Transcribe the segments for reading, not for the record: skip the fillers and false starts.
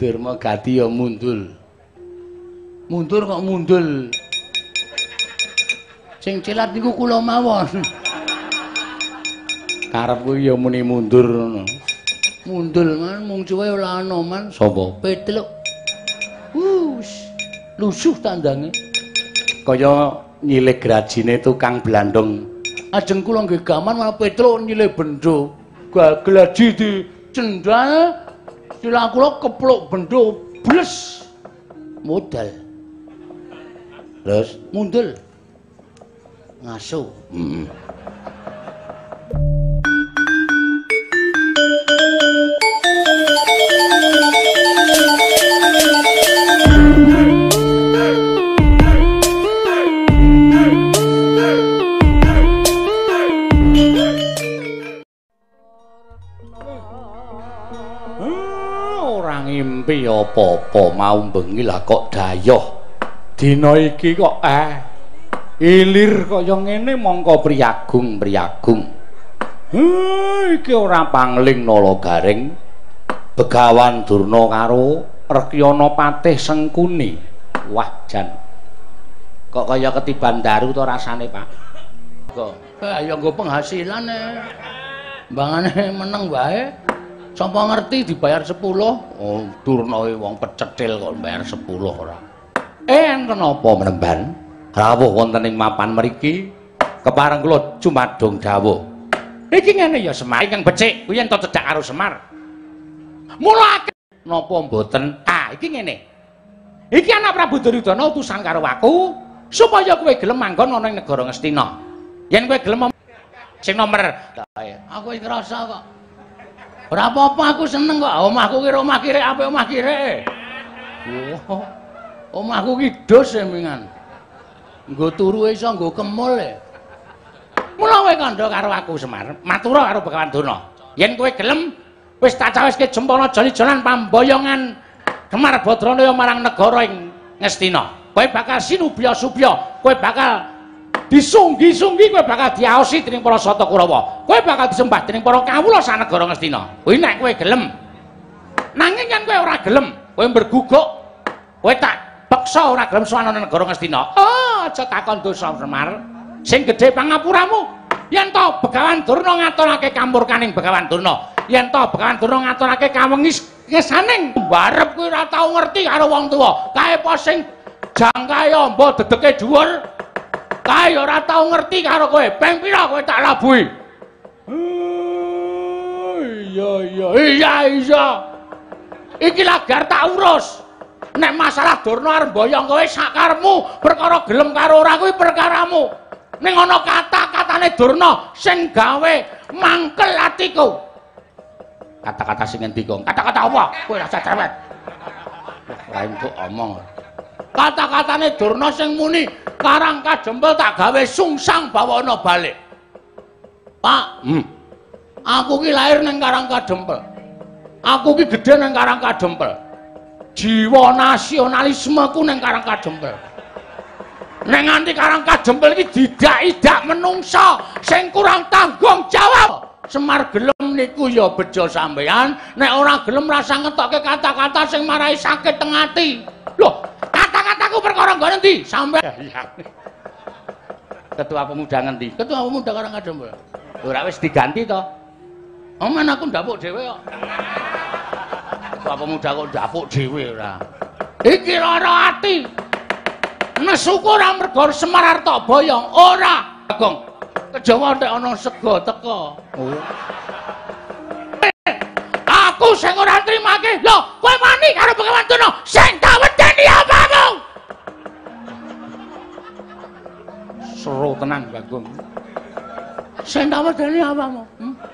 Durma Gati ya mundul. Mundur kok mundul. Sing cilat niku kula mawon. Karepku ya muni mundur ngono. Mundul man mung cuwe ora ana man sapa petluk. Lusuh tandange. Kaya nyilih grajine tukang blandong. Ajeng kula nggih gaman malah petluk nyilih bendho. Glaji di cendal sila kula kepluk bendho bles. Modal. Terus mundul. Ngaso. Ngimpi apa-apa mau bengi lah kok dayoh dina iki kok ilir kaya ngene mongko priyagung iki ora pangling Nalagaring Begawan Durna karo Rekyana Patih Sengkuni. Wah jan kok kaya ketiban daru to rasane Pak kok ya nggo penghasilan mbangane meneng wae. Sapa ngerti dibayar 10? Oh, Durna wong pecetil kok bayar 10 ora. Kenapa menemban? Rawuh wonten ing mapan mriki kepareng kula jumadung dawuh. Iki ngene ya Semar kang becik, kuwi yen to cedhak karo Semar. Mula napa mboten? Iki ngene. Iki anak Prabu Duryudana utusan karo aku supaya kowe gelem manggon ana ing negara Ngastina. Yen kowe gelem sing nomer. Aku iki ngrasa kok ora apa-apa aku seneng kok. Omahku ki omah kirek apik omah kirek. Wah. Omahku ki dos mingan. Nggo turu iso nggo kemul. Mula kowe kandha karo aku Semar, matura karo Begawan Durna. Yen kowe gelem wis tak cawiske jempana jali-jalan pamboyongan Semar Badranaya marang negara ing Ngastina. Kowe bakal sinubya-subya, kowe bakal disunggi-sunggi, kowe bakal diaosi dening para Sata Kurawa. Kowe bakal disembah dening para kawula sak negara Ngastina. Kuwi nek kowe gelem. Nanging yen kowe ora gelem, kowe berguguk, kowe tak peksa ora gelem sowan nang negara Ngastina. Aja takon dosa Semar. Sing gedhe pangapuramu. Yen to Begawan Durna ngaturake kamurkaning Begawan Durna. Yen to Begawan Durna ngaturake kawengis-ngesaning barep kuwi ora tau ngerti karo wong tuwa. Kae apa sing jangkae amba dedeke dhuwur. Kae ora tau ngerti karo kowe. Ping pira kowe tak labuhi? Iya. Iki lagar tak urus. Nek masalah Durna arep boyong kowe sakarmu, perkara gelem karo ora kuwi perkaramu. Ning ana kata-katane Durna sing gawe mangkel atiku. Kata-kata sing ngendika. Kata-kata apa? Kowe rasa cerewet. Ora entuk omong. Kata-katane Durna sing muni Karang Kajempel tak gawe sungsang bawana balik. Pak, aku ki lahir ning Karang Kajempel. Aku ki gedhe ning Karang Kajempel. Jiwa nasionalismeku ning Karang Kajempel. Ning nganti Karang Kajempel iki didak-idak menungsa sing kurang tanggung jawab. Semar gelem niku ya bejo sampean, nek ora gelem rasa ngetokke kata-kata sing marai sakit teng ati. Loh, kata-kataku perkara nggo endi? Sampean. Ketua Pemuda ngendi? Ketua Pemuda Karang Kajempel. Ora wis diganti to? Men aku ndapuk dhewe kok. Ketua Pemuda kok ndapuk dhewe ora. Iki lara ati. Nesuku ora mergo Semar arep tok boyong, ora. Bagong. Kejawa nek ana sega teka. Aku sing ora trimake. Lho, kowe wani karo Begawan Durna sing tak wedeni apamu? Seru tenan Bagong. Sing tak wedeni apamu?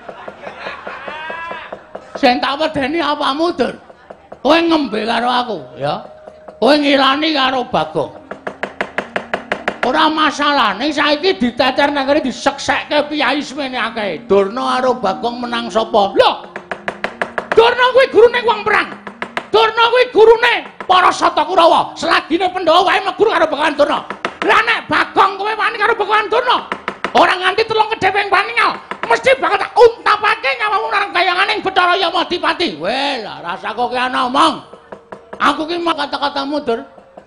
Sing tak wedeni apamu, Dur? Kowe ngembe karo aku, ya. Kowe ngilani karo Bagong. Ora masalah, ning saiki diteter nang kene diseksekke piyai semene akeh. Durna karo Bagong menang sapa? Lho. Durna kuwi gurune wong perang. Durna kuwi gurune para Sata Kurawa. Selagine Pandhawa wae meguru karo Begawan Durna. Lah nek Bagong kowe wani karo Begawan Durna, ora nganti telung kedheping paningal, mesti bakal tak untapake nyawamu nang kayanganing Bathara Yamadipati. Weh, lah rasa kok ki ana omong. Aku ki mak kata-katamu, Dur.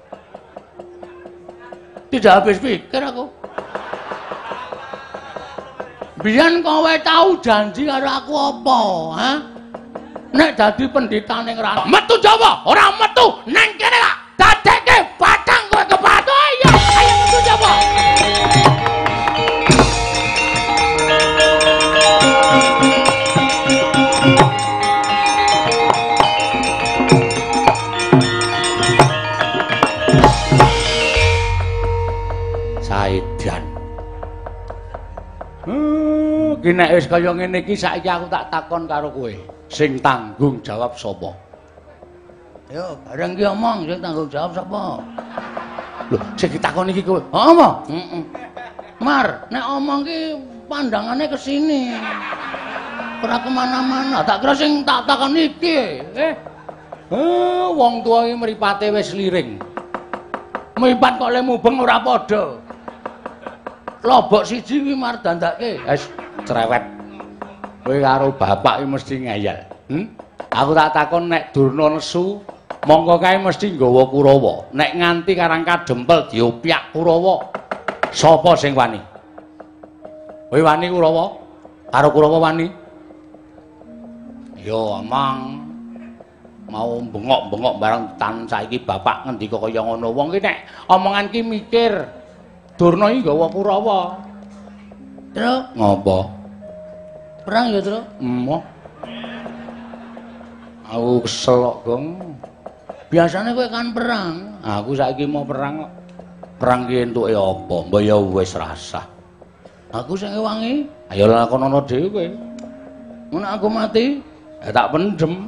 Tidak habis pikir aku. Biyen kowe tau janji karo aku apa, ha? Nek dadi pendeta ning rana. Metu Jawa, ora metu ning kene lah. Dadekke batang kowe kepato. Ayo, ayo metu Jawa. Saidan. Ki nek wis kaya ngene iki saiki aku tak takon karo kowe. Sing tanggung jawab sapa? Yo, bareng ki omong sing tanggung jawab sapa? Lho, sing ditakoni iki kowe. Apa? Heeh. Mar, nek omong ki pandangane ke sini. Ora kemana-mana. Tak kira sing tak takoni iki. Wong tuwa iki mripate wis liring. Mripat kok le mubeng ora padha. Lobok siji kuwi mar dandake. Wis cerewet. Kowe karo bapak iki mesti ngayal. Aku tak takon nek Durna nesu, mongko kae mesti nggawa Kurawa. Nek nganti karang kadempel diopyak Kurawa, sapa sing wani? Kowe wani Kurawa? Karo Kurawa wani? Yo amang mau bengok-bengok barang tan saiki bapak ngendika kaya ngono. Wong ki nek omongan ki mikir Durna iki nggawa Kurawa. Terus ngopo? Perang ya, Tru? Emoh. Aku kesel kok, Gong. Biasane kowe kan perang. Aku saiki mau perang kok. Perang ki entuke apa? Mbok ya wis rasah. Aku sing ngewangi. Ayo lakonono dhewe kowe. Mun aku mati, ya tak pendem.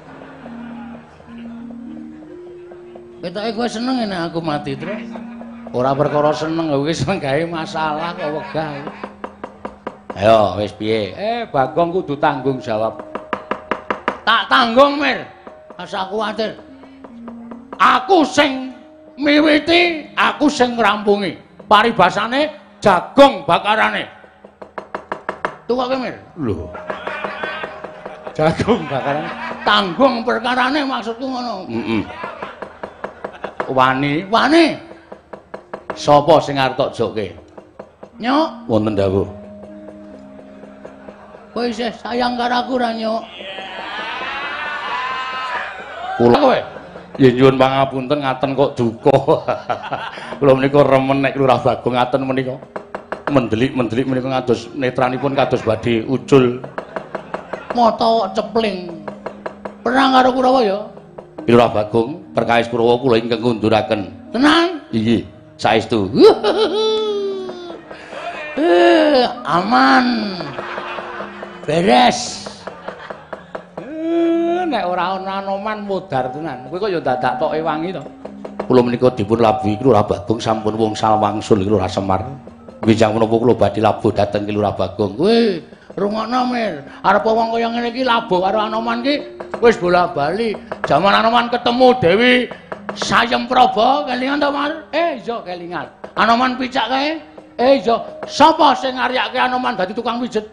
Ketoke kowe seneng nek aku mati, Tru. Ora perkara seneng, kowe seneng gawe masalah kok wegah. Ayo wis piye? Bagong kudu tanggung jawab. Tak tanggung, Mir. Asa kuwatir. Aku sing miwiti, aku sing ngrampungi. Paribasane jagung bakarane. Tukoke, Mir. Lho. Jagung bakarane. Tanggung perkarane maksudku ngono. Heeh. Wani, wani. Sapa sing arep tok jokke? Nyok, wonten dawuh. Kowe isih sayang karo aku ra, Nyok? Kula kowe. Ya nyuwun pangapunten ngaten kok duka. Kula menika remen nek Lurah Bagong ngaten menika. Mendelik-mendelik menika ngados netranipun kados badhe ucul. Mata cepling. Perang karo Kurawa ya? Lurah Bagong perkawis Kurawa kula ingkang ngunduraken. Tenang? Nggih, saestu. Aman. Beres. Nek ora ana anoman modar tenan. Kowe kok ya dadak toke wangi to. Kula menika dipun labuhi Lurah Bagong sampun wungsul wangsul Lurah Semar. Winjang menapa kula badhe labuh dhateng Lurah Bagong. Kowe rungokno, Mir. Arep wong kaya ngene iki labuh karo Anoman ki wis bola-bali. Jaman Anoman ketemu Dewi Sayem Praba kelingan to, Mar? Iya kelingan. Anoman picak kae? Iya. Sapa sing ngaryake Anoman dadi tukang pijet?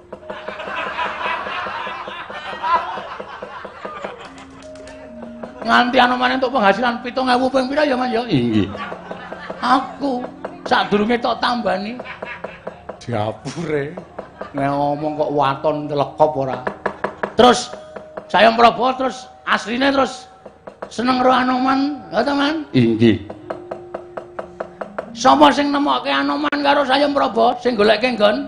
Nganti Anoman entuk penghasilan 7.000 ping pira ya, Man ya? Inggih. Aku sadurunge tok tambani. Diapure. Nek ngomong kok waton telekop ora. Terus Sayem Praba terus asline terus seneng karo Anoman, ya ta, Man? Inggih. Sapa sing nemokke Anoman karo Sayem Praba sing goleke nggon?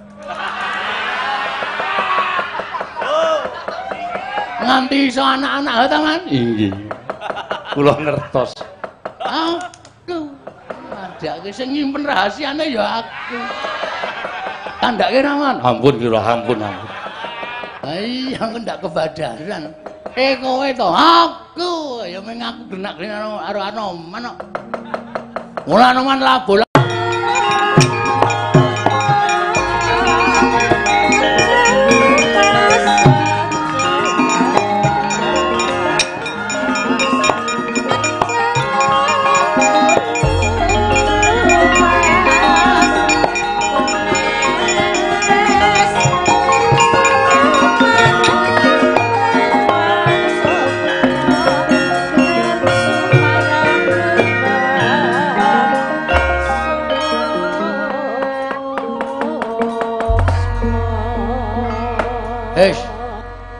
Nganti iso anak-anak ha ta, Man? Inggih. Kula ngertos. Aku adake sing nyimpen rahasiane ya aku. Tandake ra, Man? Ampun kira ampun. Iya, aku ndak kebadaran. Kowe to, aku ya meng aku genak-genak karo Anoman kok. Mula Anoman labuh.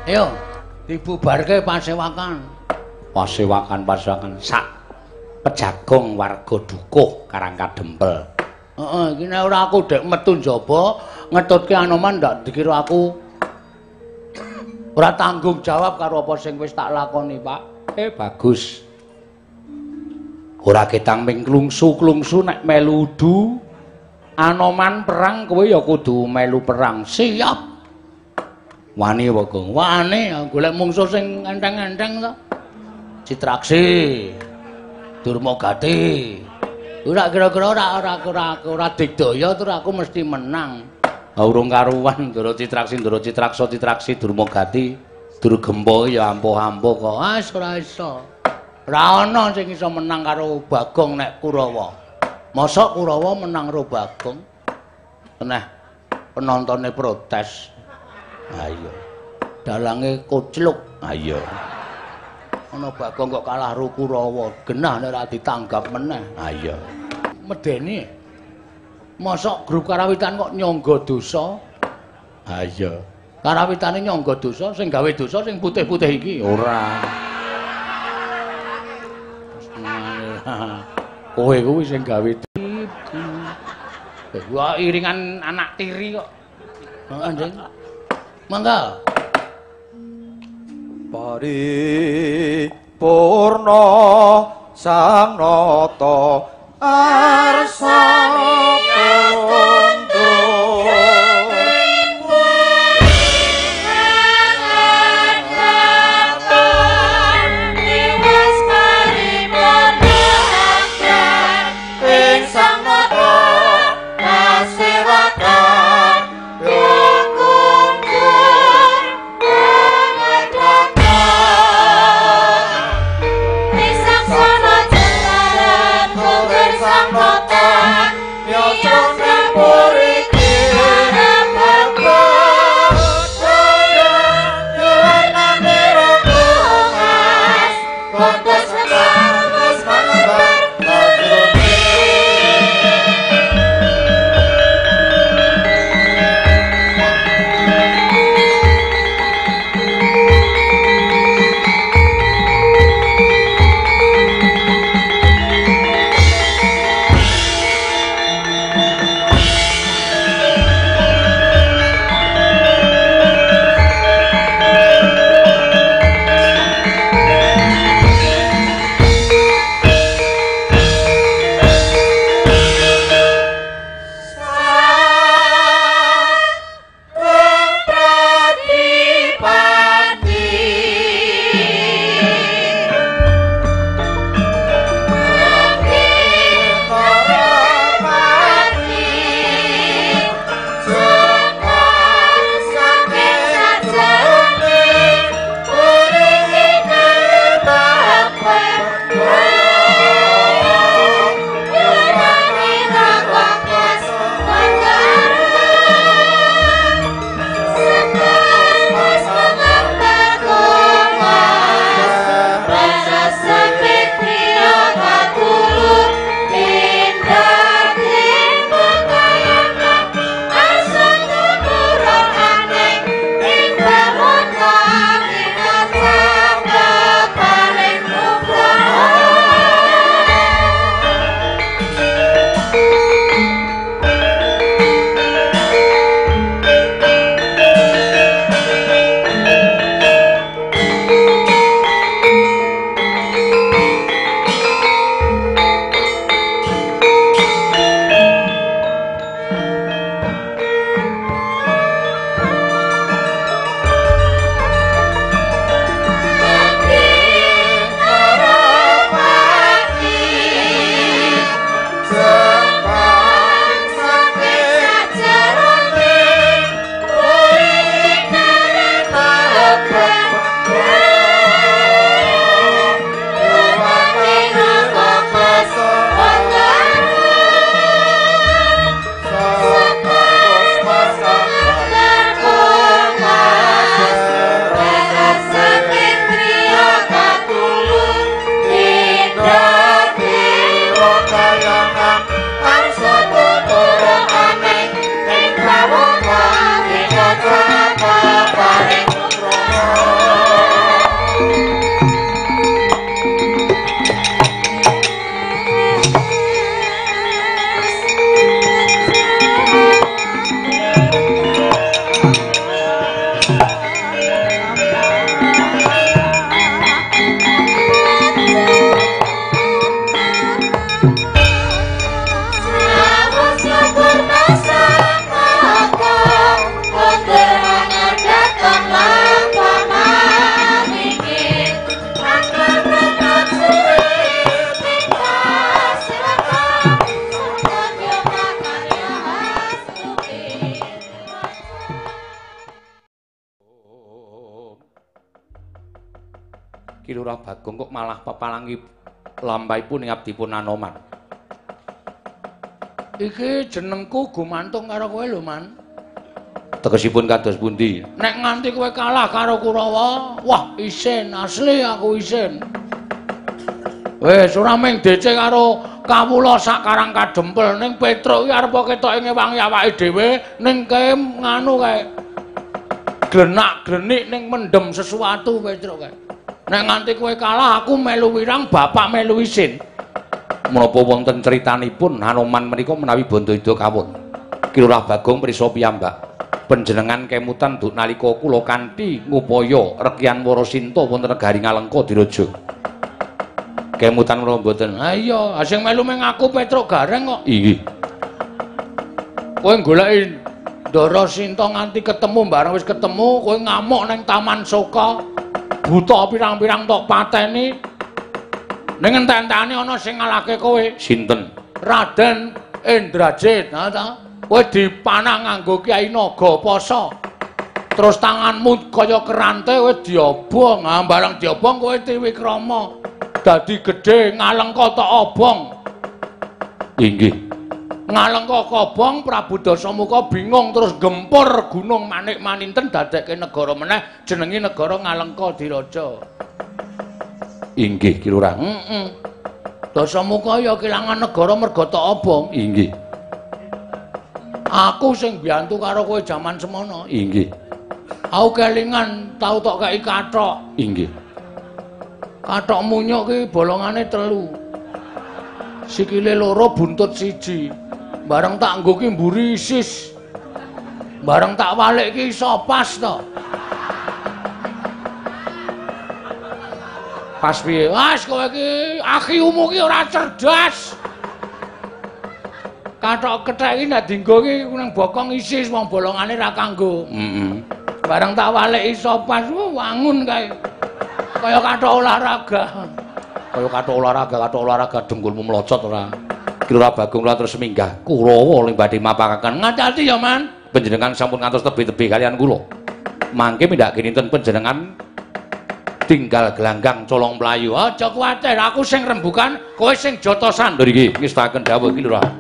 Ayo dibubarke pasewakan. Pasewakan sak pejagong warga dukuh Karang Kadempel. Heeh, iki nek ora aku dek metu njaba ngetutke Anoman ndak dikira aku ora tanggung jawab karo apa sing wis tak lakoni, Pak. Bagus. Ora ketang ming klungsu-klungsu nek melu udu Anoman perang kowe ya kudu melu perang. Siap. Wani apa, Gong? Wani golek mungsuh sing enteng-enteng to. Citraksi. Durmagati. Ora kira-kira ora digdaya terus aku mesti menang. Urung karuan Ndara Citraksi, Ndara Citraksa, Citraksi, Durmagati, Durgempa ya ampuh-ampuh kok. Wis ora iso. Ora ana sing iso menang karo Bagong nek Kurawa. Mosok Kurawa menang karo Bagong. Teneh penontone protes. Ayo. Dalange kocluk. Ayo. Ana Bagong kok kalah karo Kurawa. Genah nek ora ditanggap meneh. Ayo. Medeni. Mosok grup karawitan kok nyangga dosa? Ayo. Karawitane nyangga dosa, sing gawe dosa sing putih-putih iki ora. Kowe kuwi sing gawe wah iringan anak tiri kok. Heeh, Ndeng. Mangga. Paripurna sang nata arsa Ki Lurah Bagong kok malah pepalangi lampahipun ing abdipun Anoman. Iki jenengku gumantung karo kowe lho, Man. Tegesipun kados pundi? Nek nganti kowe kalah karo Kurawa, wah isin, asli aku isin. Wis ora mung DC karo kawula sak Karang Kadempel ning Petruk iki arep ketoke ngewangi awake dhewe ning kae nganu kae. Glenak-glenik ning mendem sesuatu Petruk kae. Nek nganti kowe kalah aku melu wirang, bapak melu isin. Menapa wonten critanipun Hanoman menika menawi Bandayuda kawon. Ki Lurah Bagong prisa piyambak. Panjenengan kemutan duk nalika kula kanthi ngupaya Rekyan Warasinta wonten negari Ngalengka Diraja. Kemutan kula mboten. Ha iya, sing melu meng aku Petruk Gareng kok. Inggih. Kowe goleki Ndara Sinta nganti ketemu, bareng wis ketemu kowe ngamuk ning Taman Soka. Buta pirang-pirang tok pateni. Ning entek-entekane ana sing ngalahke kowe. Sinten? Raden Indrajit. Ha ta? Kowe dipanah nganggo Kyai Nagapasa. Terus tanganmu kaya kerante kowe diobong. Ha bareng diobong kowe Triwikrama. Dadi gedhe Ngalengka tok obong. Inggih. Ngalengka kobong Prabu Dasamuka bingung terus gempur Gunung Manik Maninten dadekke negara meneh jenenge negara Ngalengka Diraja. Inggih Ki Lurah. Dasamuka ya kelangan negara merga tok obong. Inggih. Aku sing biyantu karo kowe jaman semono. Inggih. Aku kelingan tau tok kei kathok. Inggih. Kathok munyuk ki bolongane 3. Sikile 2 buntut 1. Bareng tak nggo ki mburi isis. Bareng tak walik ki iso pas to. Pas piye? Wes kowe ki akhimu ki ora cerdas. Kathok kethek iki nek dienggo ki nang bokong isis wong bolongane ra kanggo. Bareng tak walik iso pas wangun kae. Kaya kathok olahraga. Kaya kathok olahraga dengkulmu mlocot ora. Ki Lurah Bagong kula terus minggah Kurawa ing badhe mapakaken. Ngati-ati ya, Man. Panjenengan sampun ngantos tebi-tebi kalian kula. Mangke mindhak kinten panjenengan tinggal gelanggang colong mlayu. Aja kuwatir, aku sing rembukan, kowe sing jotosan. Lho iki ngestaken dawuh Ki Lurah.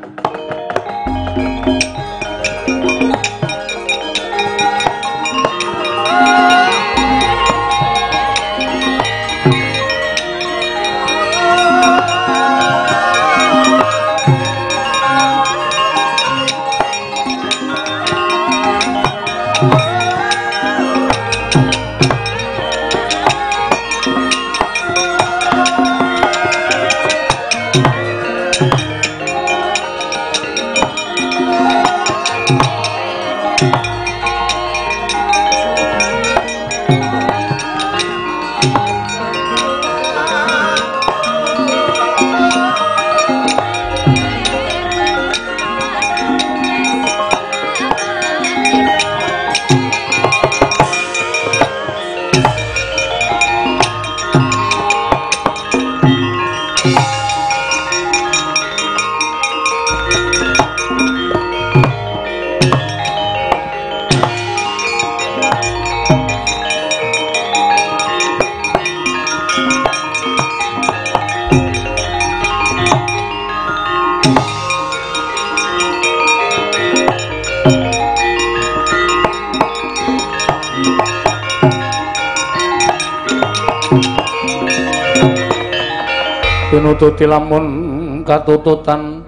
Pinututi lamun katututan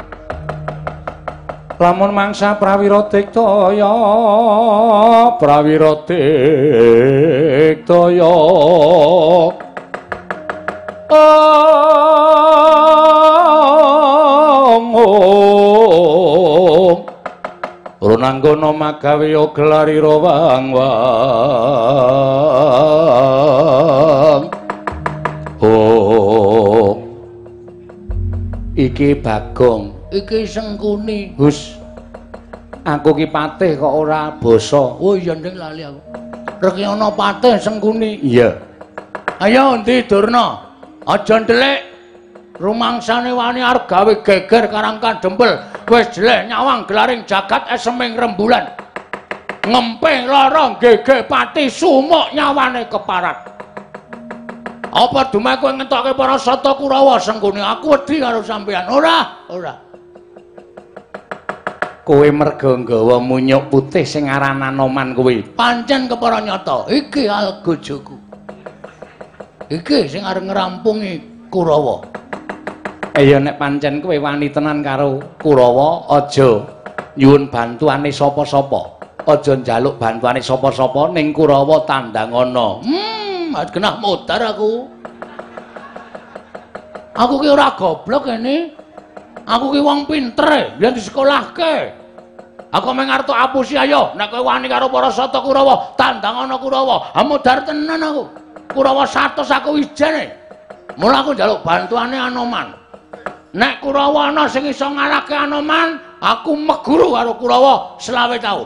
lamun mangsa prawira diktaya Runanggana magawe gelarira wang-wang iki Bagong, iki Sengkuni. Gus. Aku ki patih kok ora basa. Oh iya ndeng lali aku. Rekyana patih Sengkuni. Iya. Ayo endi Durna? Aja ndelik. Rumangsane wani arep gawe geger Karang Kadempel. Wis jelek nyawang gelaring jagat eseming rembulan. Ngemping lara gege pati sumuk nyawane keparat. Apa dumeh kowe ngetokke para sata Kurawa Sengkuni? Aku wedi karo sampeyan. Ora. Kowe merga nggawa munyuk putih sing aran Anoman kowe. Pancen kepara nyata. Iki algojoku. Iki sing arep ngrampungi Kurawa. Ya nek pancen kowe wani tenan karo Kurawa, aja nyuwun bantuane sapa-sapa. Aja njaluk bantuane sapa-sapa ning Kurawa tandangana. Genah modar aku. Aku ki ora goblok kene. Aku ki wong pinter, yen disekolahke. Aku mung arep apusi ayo, nek kowe wani karo para sata Kurawa, tandangana Kurawa. Modar tenan aku. Kurawa 100 aku ijene. Mula aku njaluk bantuane Anoman. Nek Kurawa ana sing iso ngalahke Anoman, aku meguru karo Kurawa 20 taun.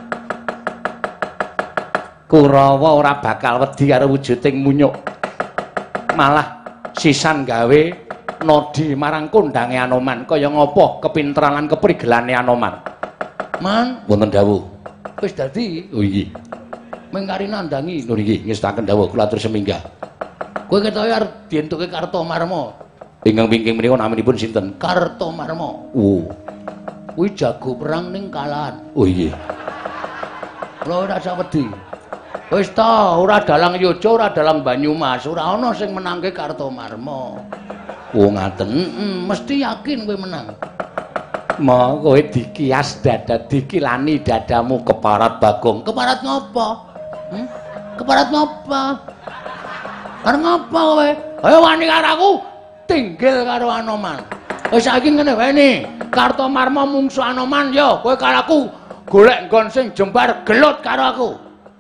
Kurawa ora bakal wedi karo wujuding munyuk. Malah sisan gawe nodi marang kondange Anoman kaya ngapa kepinteran lan keprigelane Anoman. Man, wonten dawuh. Wis dadi. Oh nggih. Mengkari nandangi. Lho nggih, ngestaken dawuh kula atur seminggah. Kowe ketoke arep dientuke Kartomarma. Ingkang wingking menika naminipun sinten? Kartomarma. Oh. Kuwi jago perang ning kalahan. Oh nggih. Kula ora sak wedi. Wis ta, ora dalang Yojo, ora dalang Banyumas, ora ana sing menangke Kartomarma. Oh ngaten, mesti yakin kowe menang. Mau kowe dikias dikilani dadamu keparat Bagong. Keparat ngopo? Keparat ngopo? Arep ngopo kowe? Ayo wani karo aku, tinggil karo Anoman. Wis saiki ngene wae ni, Kartomarma mungsu Anoman yo, kowe karo aku golek nggon sing jembar gelut karo aku.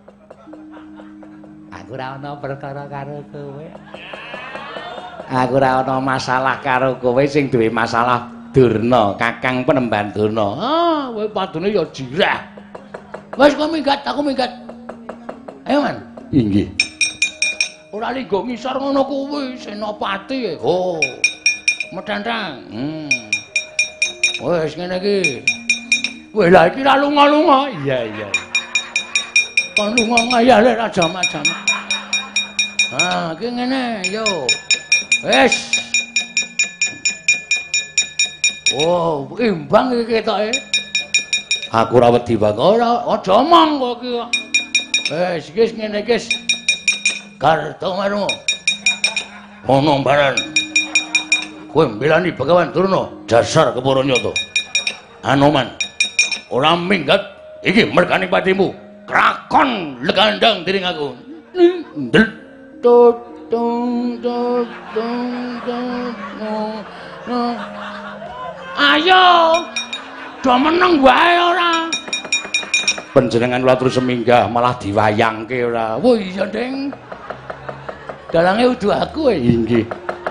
Aku ora ana perkara karo kowe. Aku ora ana masalah karo kowe sing duwe masalah Durna, Kakang Penemban Durna. Ah, kowe padune ya jirah. Wis kowe minggat, aku minggat. Ayo, Man. Inggih. Ora linggo ngisor ngono kuwi, Senopati. Oh. Metentang. Wis ngene iki. Wis lah iki ra lunga-lunga. Iya. Kon lunga ngayale ra jam-jam. Ah, iki ngene, yo. Wes. Oh, imbang iki ketoke. Aku ora wedi bang, ora aja omong kok iki. Wes, iki ngene iki. Kartomarma. Ono baran. Kowe mbelani Begawan Durna, dasar kepara nyata. Anoman, ora minggat iki mergane patimu. Krakon legandang diring aku. Ndel ayo do meneng wae ora panjenengan kula terus seminggah malah diwayangke ora. Wah iya Ding, dalange udu aku nggih.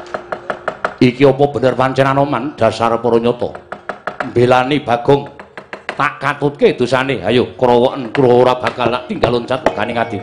Iki apa bener pancen Anoman dasar para nyata mbelani Bagong tak katutke dosane. Ayo krowoken kula ora bakal tinggal loncat kaning ati.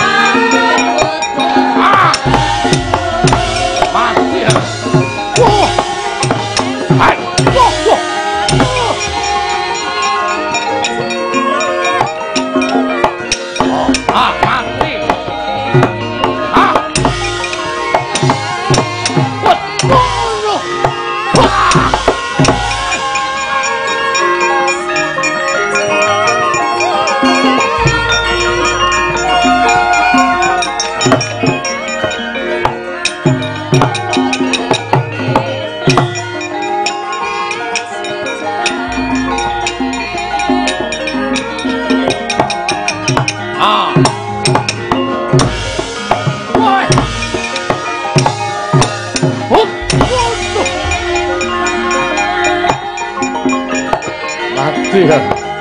Whoa! dia.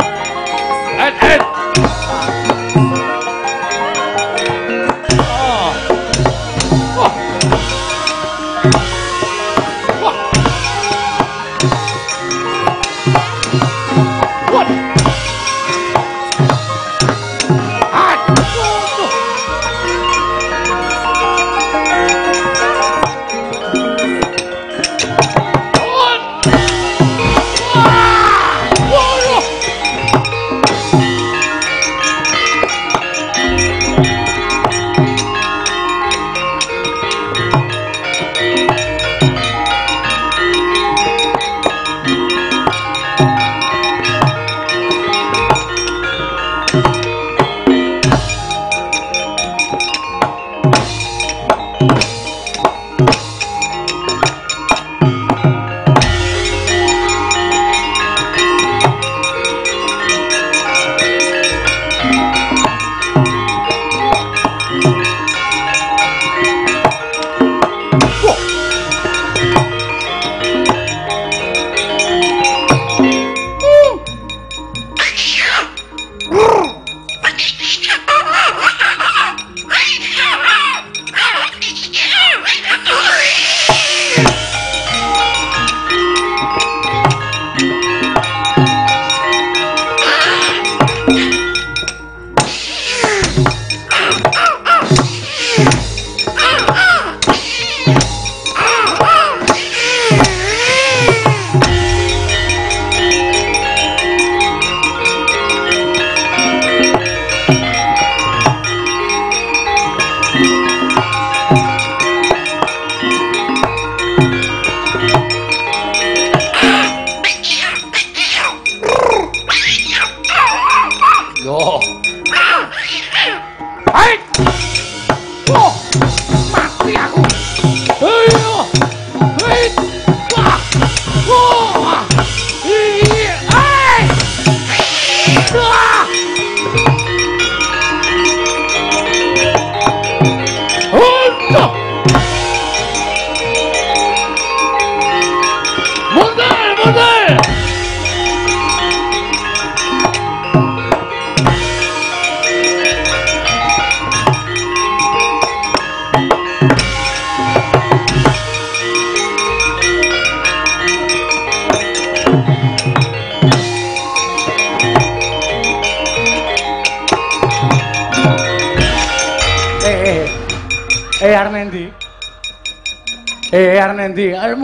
Arnendi, arep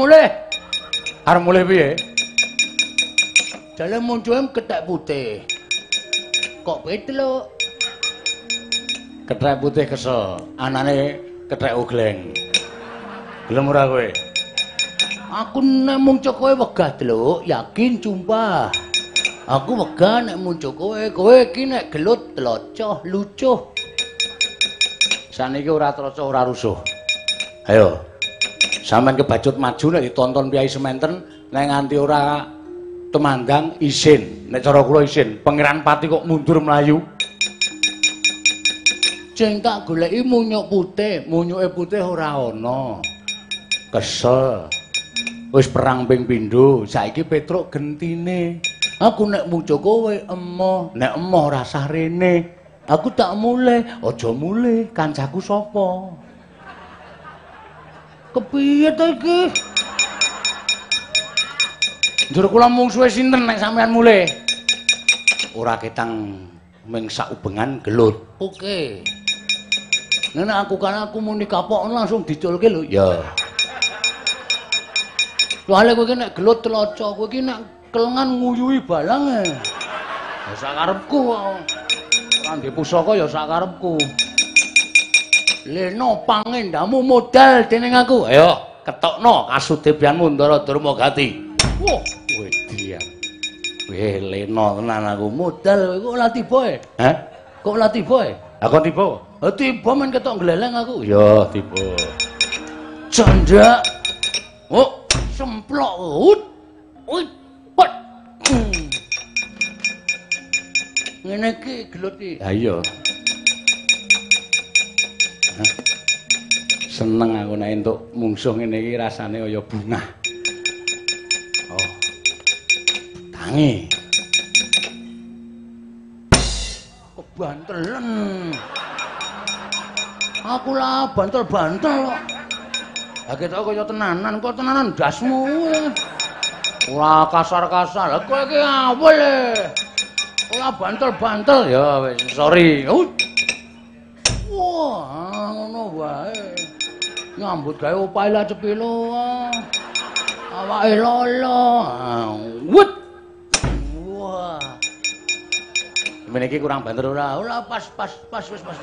mulih piye? Jale muncul kethek putih. Kok petluk? Kethek putih kesel, anane kethek ugleng. Gelem ora kowe? Aku nek muncul kowe wegah, Tluk, yakin sumpah. Aku wegah nek muncul kowe iki nek gelut tlocoh lucuh. Saniki ora trocoh ora rusuh. Ayo. Sampeyan kebacut maju nek ditonton piyai sementen nek nganti ora temandang isin. Nek cara kula isin, Pangeran Pati kok mundur mlayu. Sing tak goleki munyuk putih, munyuke putih ora ana. Kesel. Wis perang ping pindho, saiki Petruk gentine. Aku nek muja kowe emoh, nek emoh rasah rene. Aku tak mulih, aja mulih, kancaku sapa? Kepiye to iki? Njur kula mungsuhe sinten nek sampean mulih? Ora ketang ming sak ubengan gelut. Oke. Nek aku kan aku muni kapokno langsung diculke lho. Ya. Soale kowe iki nek gelut tloco, kowe iki nek kelengan nguyuhi balang e. Ya sak karepku kok. Ora ndek pusaka ya sak karepku. Leno pangendamu modal dening aku. Ayo, ketokno kasudebianmu Ndara Durmagati. Wah, kowe diam. Weh, leno tenan aku modal kok ora tiba e. Hah? Kok ora tiba e? Aku tiba. Tiba men ketok gleleng aku. Ya, tiba. Canda. Oh, semplok. Ut. Pot. Ngene iki gelut iki. Ha iya. Seneng aku nek entuk mungsuh ngene iki rasane kaya bungah. Oh. Tangi. bantelen. Aku lah bantel-bantel kok. Lah ketok kaya tenanan, kok tenanan dasmu. Ora kasar-kasar. Lah kowe iki awel e. Ora bantel-bantel ya wis sorry. Wah, ngono wae. Nyambut gawe opahe lah cepilo. Awake lolo. Wut. Wah. Men iki kurang banter ora? Ora pas wis pas.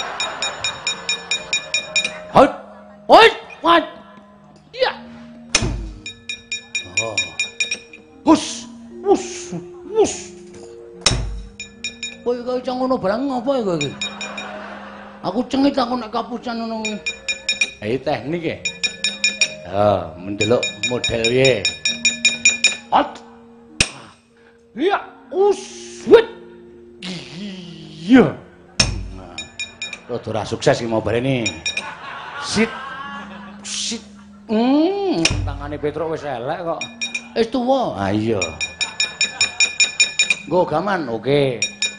Hot. Hot. What? Ya. Oh. Hus. Kowe kok iso ngono barang ngopo kowe iki? Aku cengit aku nek kapusan ngono. Iki teknik e. Oh, mendelok model piye. Hot. Ya, uswit. Iya. Rada ora sukses iki mau barene. Sit. Tangane Petruk wis elek kok. Wis tuwa. Ah iya. Nggo gaman, oke.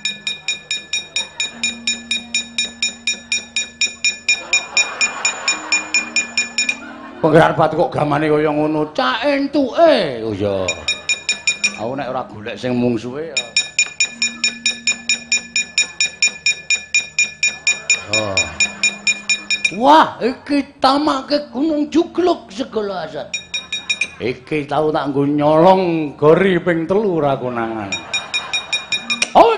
Penggerak batu kok gamane kaya ngono. Cak entuke. Oh iya. Aku nek ora golek sing mungsuhe ya. Oh. Wah, iki tamake Gunung Jugluk segala asat. Iki tau tak nggo nyolong gori ping 3 ra konangan. Oh.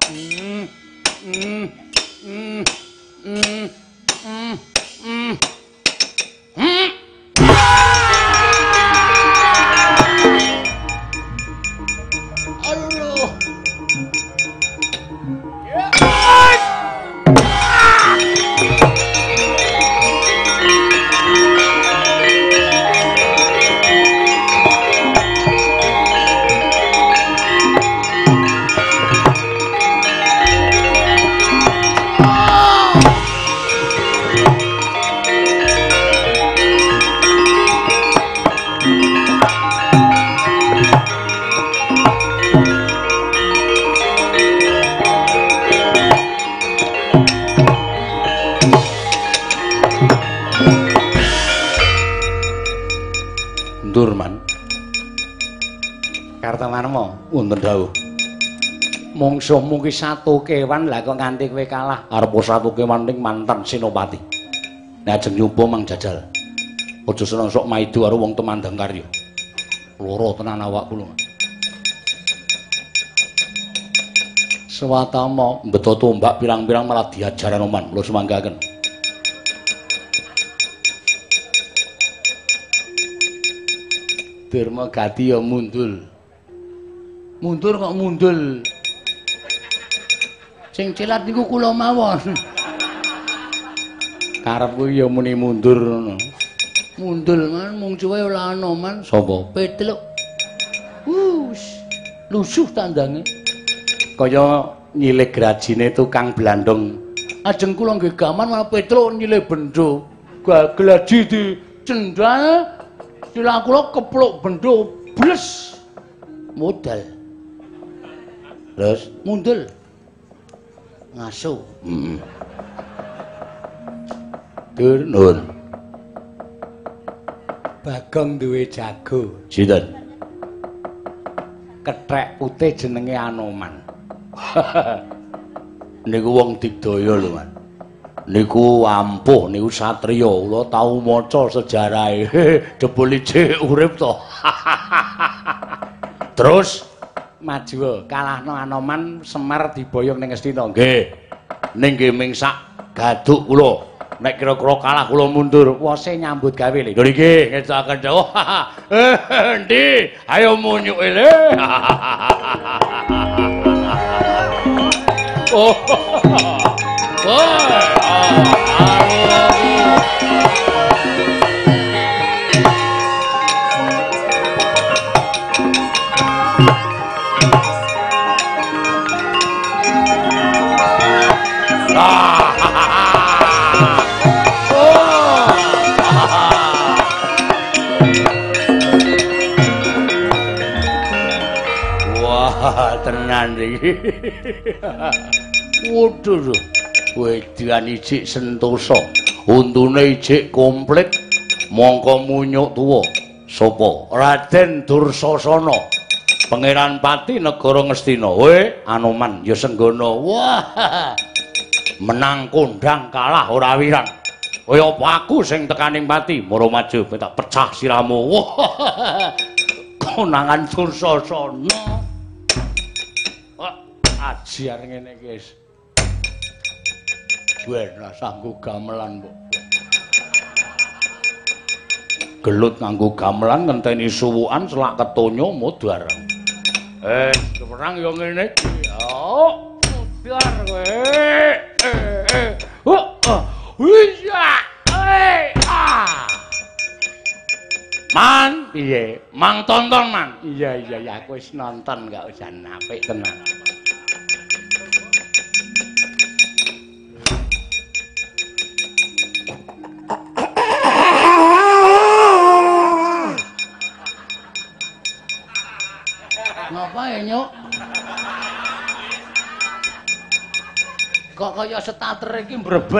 Wonten dawuh. Mungsuhmu ki satu kewan lah kok nganti kowe kalah arepa satu kewan ning mantan Senopati. Nek ajeng nyoba mang jajal. Aja seneng sok maido karo wong temandang karya. Loro tenan awakku lho. Swatama mbeto tombak pirang-pirang malah diajar Anoman. Lho semanggaken. Durma Gati ya mundul. Mundur kok mundul. Sing cilat niku kula mawon. Karepku ya muni mundur ngono. Mundul man mung cuwe ora ana man. Sapa? Petluk. Lusuh tandange. Kaya nyilih grajine tukang blandong. Ajeng kula nggih gaman malah Petruk nyilih bendho. Glaji di cendhal. Sila kula kepluk bendho bles. Modal. Terus mundul. Ngaso. Dur nun. Bagong duwe jago. Sinten? Kethek putih jenenge Anoman. Niku wong digdaya lho, Man. Niku ampuh, niku satriya. Kula tau maca sejarahe. Jebul ijik urip to. Terus maju kalahno Anoman Semar diboyong ning Astina. Nggih. Ning nggih mingsak gaduk kula. Nek kira-kira kalah kula mundur, wose nyambut gawe lho. Nggih, ngecaken dawuh. Endi? Ayo munyuke le. Oh. Wah, tenan iki. Waduh. Wedan ijik sentosa. Untune ijik komplit. Mongko munyuk tuwa. Sapa? Raden Dursasana. Pangeran Pati negara Ngastina. Anoman ya senggana. Wah. Menang kondang kalah ora wirang. Kaya apa aku sing tekaning pati, mara maju tak pecah siramu. Wah. Konangan Dursasana. Ajar ngene iki wis. Ben sanggo gamelan kok. Gelut nganggo gamelan ngenteni suwukan selak ketonyo mudhar. Perang yo ngene iki. Oh, mudhar kowe. Wisa. Man, piye? Mang tonton, Man. Iya, aku wis nonton gak usah apik tenan. Ngapain, Nyuk? Kok kaya starter iki mbrebet.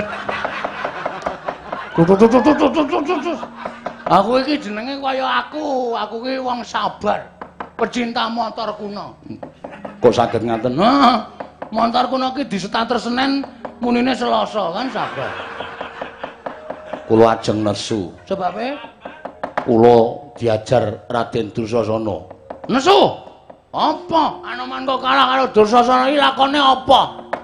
Aku iki jenenge kaya aku iki wong sabar, pecinta motor kuno. Kok saged ngaten? Motor kuno iki di starter Senin, munine Selasa kan sabar. Kula ajeng nesu. Sebabe kula diajar Raden Dursasana. Nesu? Apa? Anoman kok kalah karo Dursasana iki lakone apa?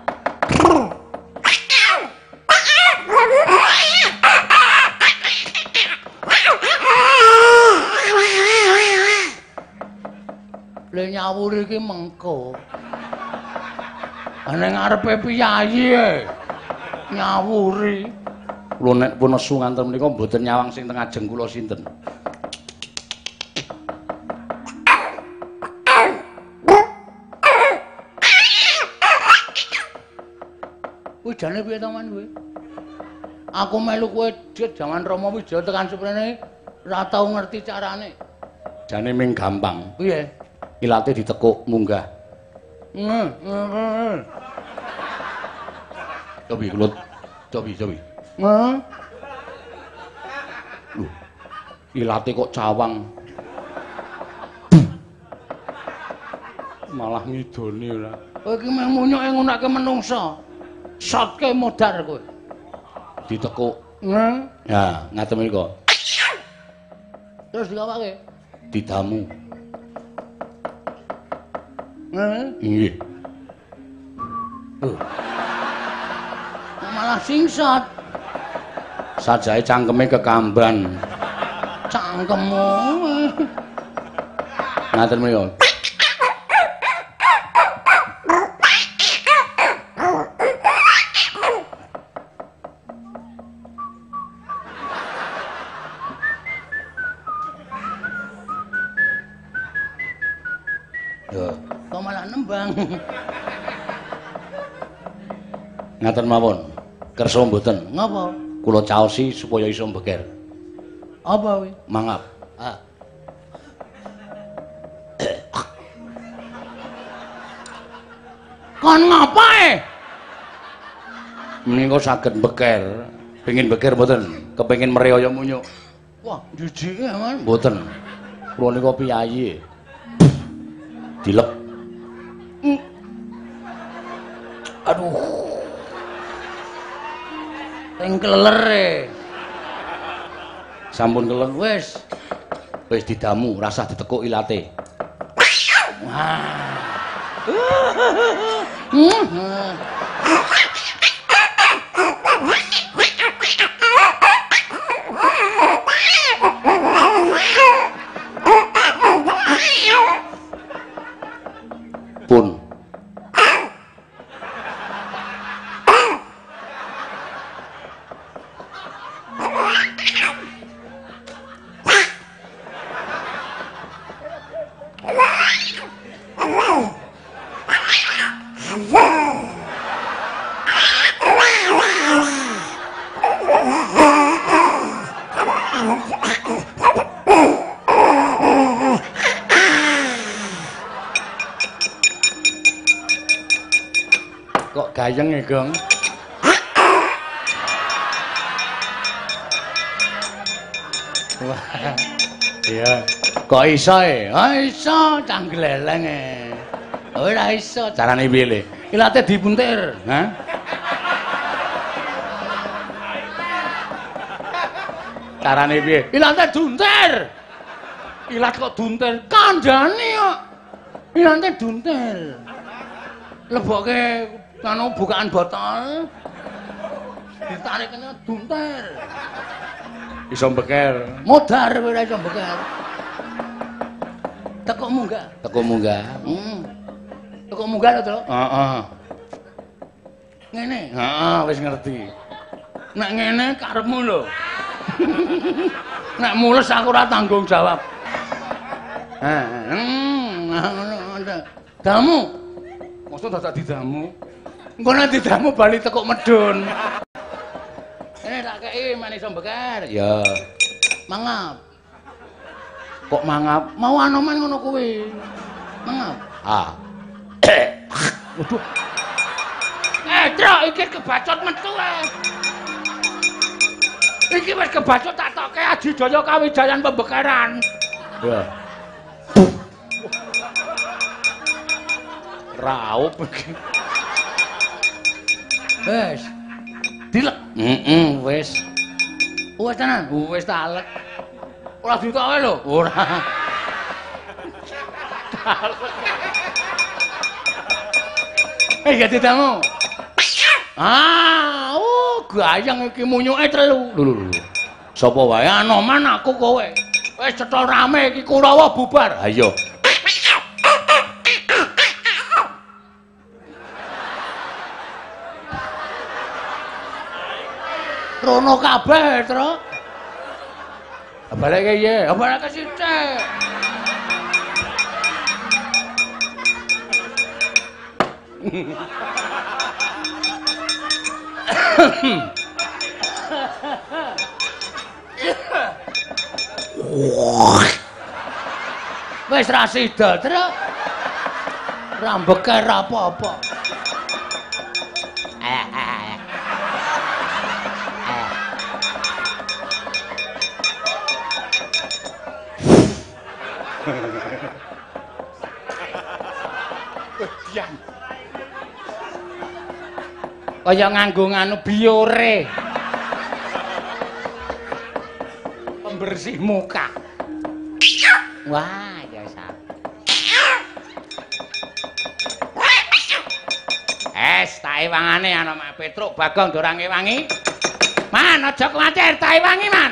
Le nyawur iki mengko. Ning ngarepe piyayi nyawuri. Kula nek pun nesu nganten menika mboten nyawang sing teng ajeng kula sinten. Kuwi jane piye to Man kuwi? Aku melu kowe dit jaman Rama Wijaya tekan suprene ora tau ngerti carane. Jane ming gampang. Piye? Ilate ditekuk munggah. Cobi kula cobi. Ilate kok cawang. Malah ngidoni ora. Kowe iki meh munyuke ngunake menungsa. Shotke modar kowe. Ditekuk. Ya, ngaten menika. Terus digawake? Didamu. Nggih. Malah singsat. Sajae cangkeme kekamban. Cangkemmu. Ngaten menika. Kok malah nembang. Ngaten mawon. Kersa mboten. Ngapa? Kula caosi supaya iso mbeker. Apa kuwi? Mangap. Kon ngapae? Menika saged mbeker. Pengin mbeker mboten? Kepengin mriyaya munyuk. Wah, jijike, Man. Mboten. Kula nika piyayi. Dilep. Aduh. Teng kelelere. Sampun keleng wis. Wis didamu, rasah ditekuk ilate. Wah. Pun gayeng e, Gong. Wah. Iya. Kok iso e? Ah iso canggleleng e. Ora iso. Carane piye le? Ilate dipuntir, ha? Carane piye? Ilate duntir. Ilat kok duntir? Kandhane kok. Ilate duntir. Lebokke anu bukaan botol. Ditarik kena duntir. Iso beker. Modar kowe ora iso beker. Teko munggah. Teko munggah. Teko munggah lho, Tru. Heeh. Ngene. Heeh, wis ngerti. Nek ngene karepmu lho. Nek mules aku ora tanggung jawab. Damu. Mosok dadak didamu. Engko nek didamu bali teko medun. Tak kei man iso beker. Ya. Mangap. Kok mangap? Mau anoman ngono kuwi. Mangap. Ah. Waduh. Truk iki kebacot metu ae. Iki wis kebacot tak tokke Adijaya Kawijayan pembekeran. Ya. Raup iki. Wes. Dilek. Wis. Wis tenan. Wis tak alek. Ora ditoke lho. Ora. Ya ditamu. Gayeng iki munyuke telu. Lho. Sapa wae anoman aku kowe. Wis cetha rame iki Kurawa bubar. Ha iya. Rono kabeh, Tru. Baleke ye, baleke sithik. Wis ra sida, Tru. Ra beker apa-apa. Kaya nganggo nganu biore. Pembersih muka. Wah, ya sak. Tak ewangane ana Mak Petruk Bagong dorang ewangi. Man, aja kuwatir, tak ewangi, Man.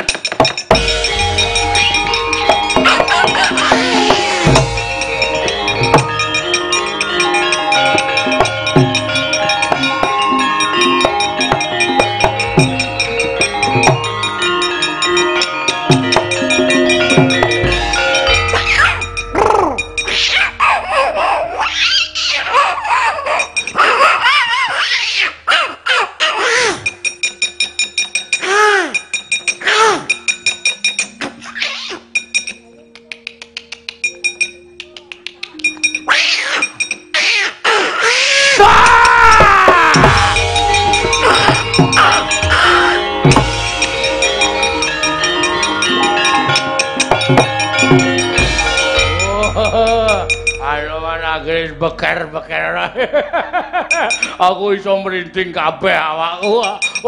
Beker-beker. Aku iso merinding kabeh awakku.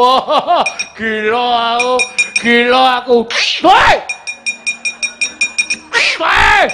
Gila aku. Woi! Woi!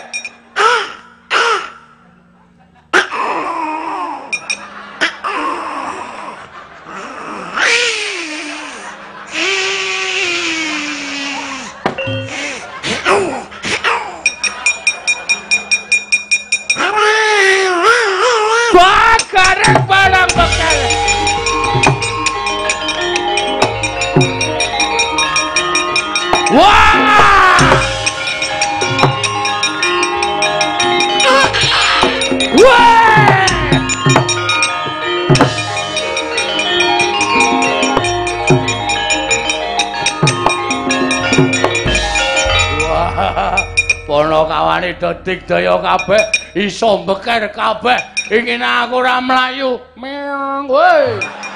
Pono kawane detik daya kabeh iso beker kabeh Ingin aku ora mlayu. Meong, woi.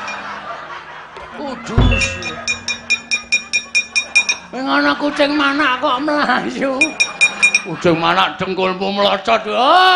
Kudus. Ngono kucing manak kok mlayu. Kucing manak dengkulmu melocot.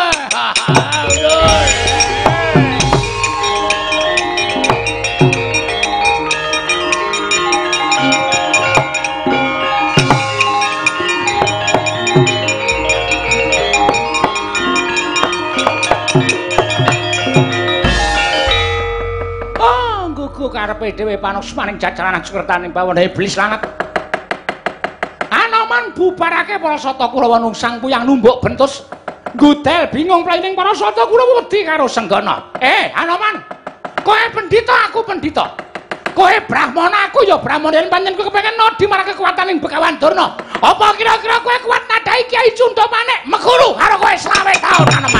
Karepe dhewe panusmaning jajaran sekretaning bawana iblis langet. Anoman bubarake para sata Kurawa nungsang puyang numbuk bentus. Gudel bingung plaining para sata Kurawa wedi karo Senggana. Anoman. Kowe pendhita aku pendhita. Kowe brahmana aku ya brahmana yen pancen kowe kepengin nodi marang kekuwataning Begawan Durna. Apa kira-kira kowe kuat nadai Kyai Cunda Manik meguru karo kowe 20 taun Anoman.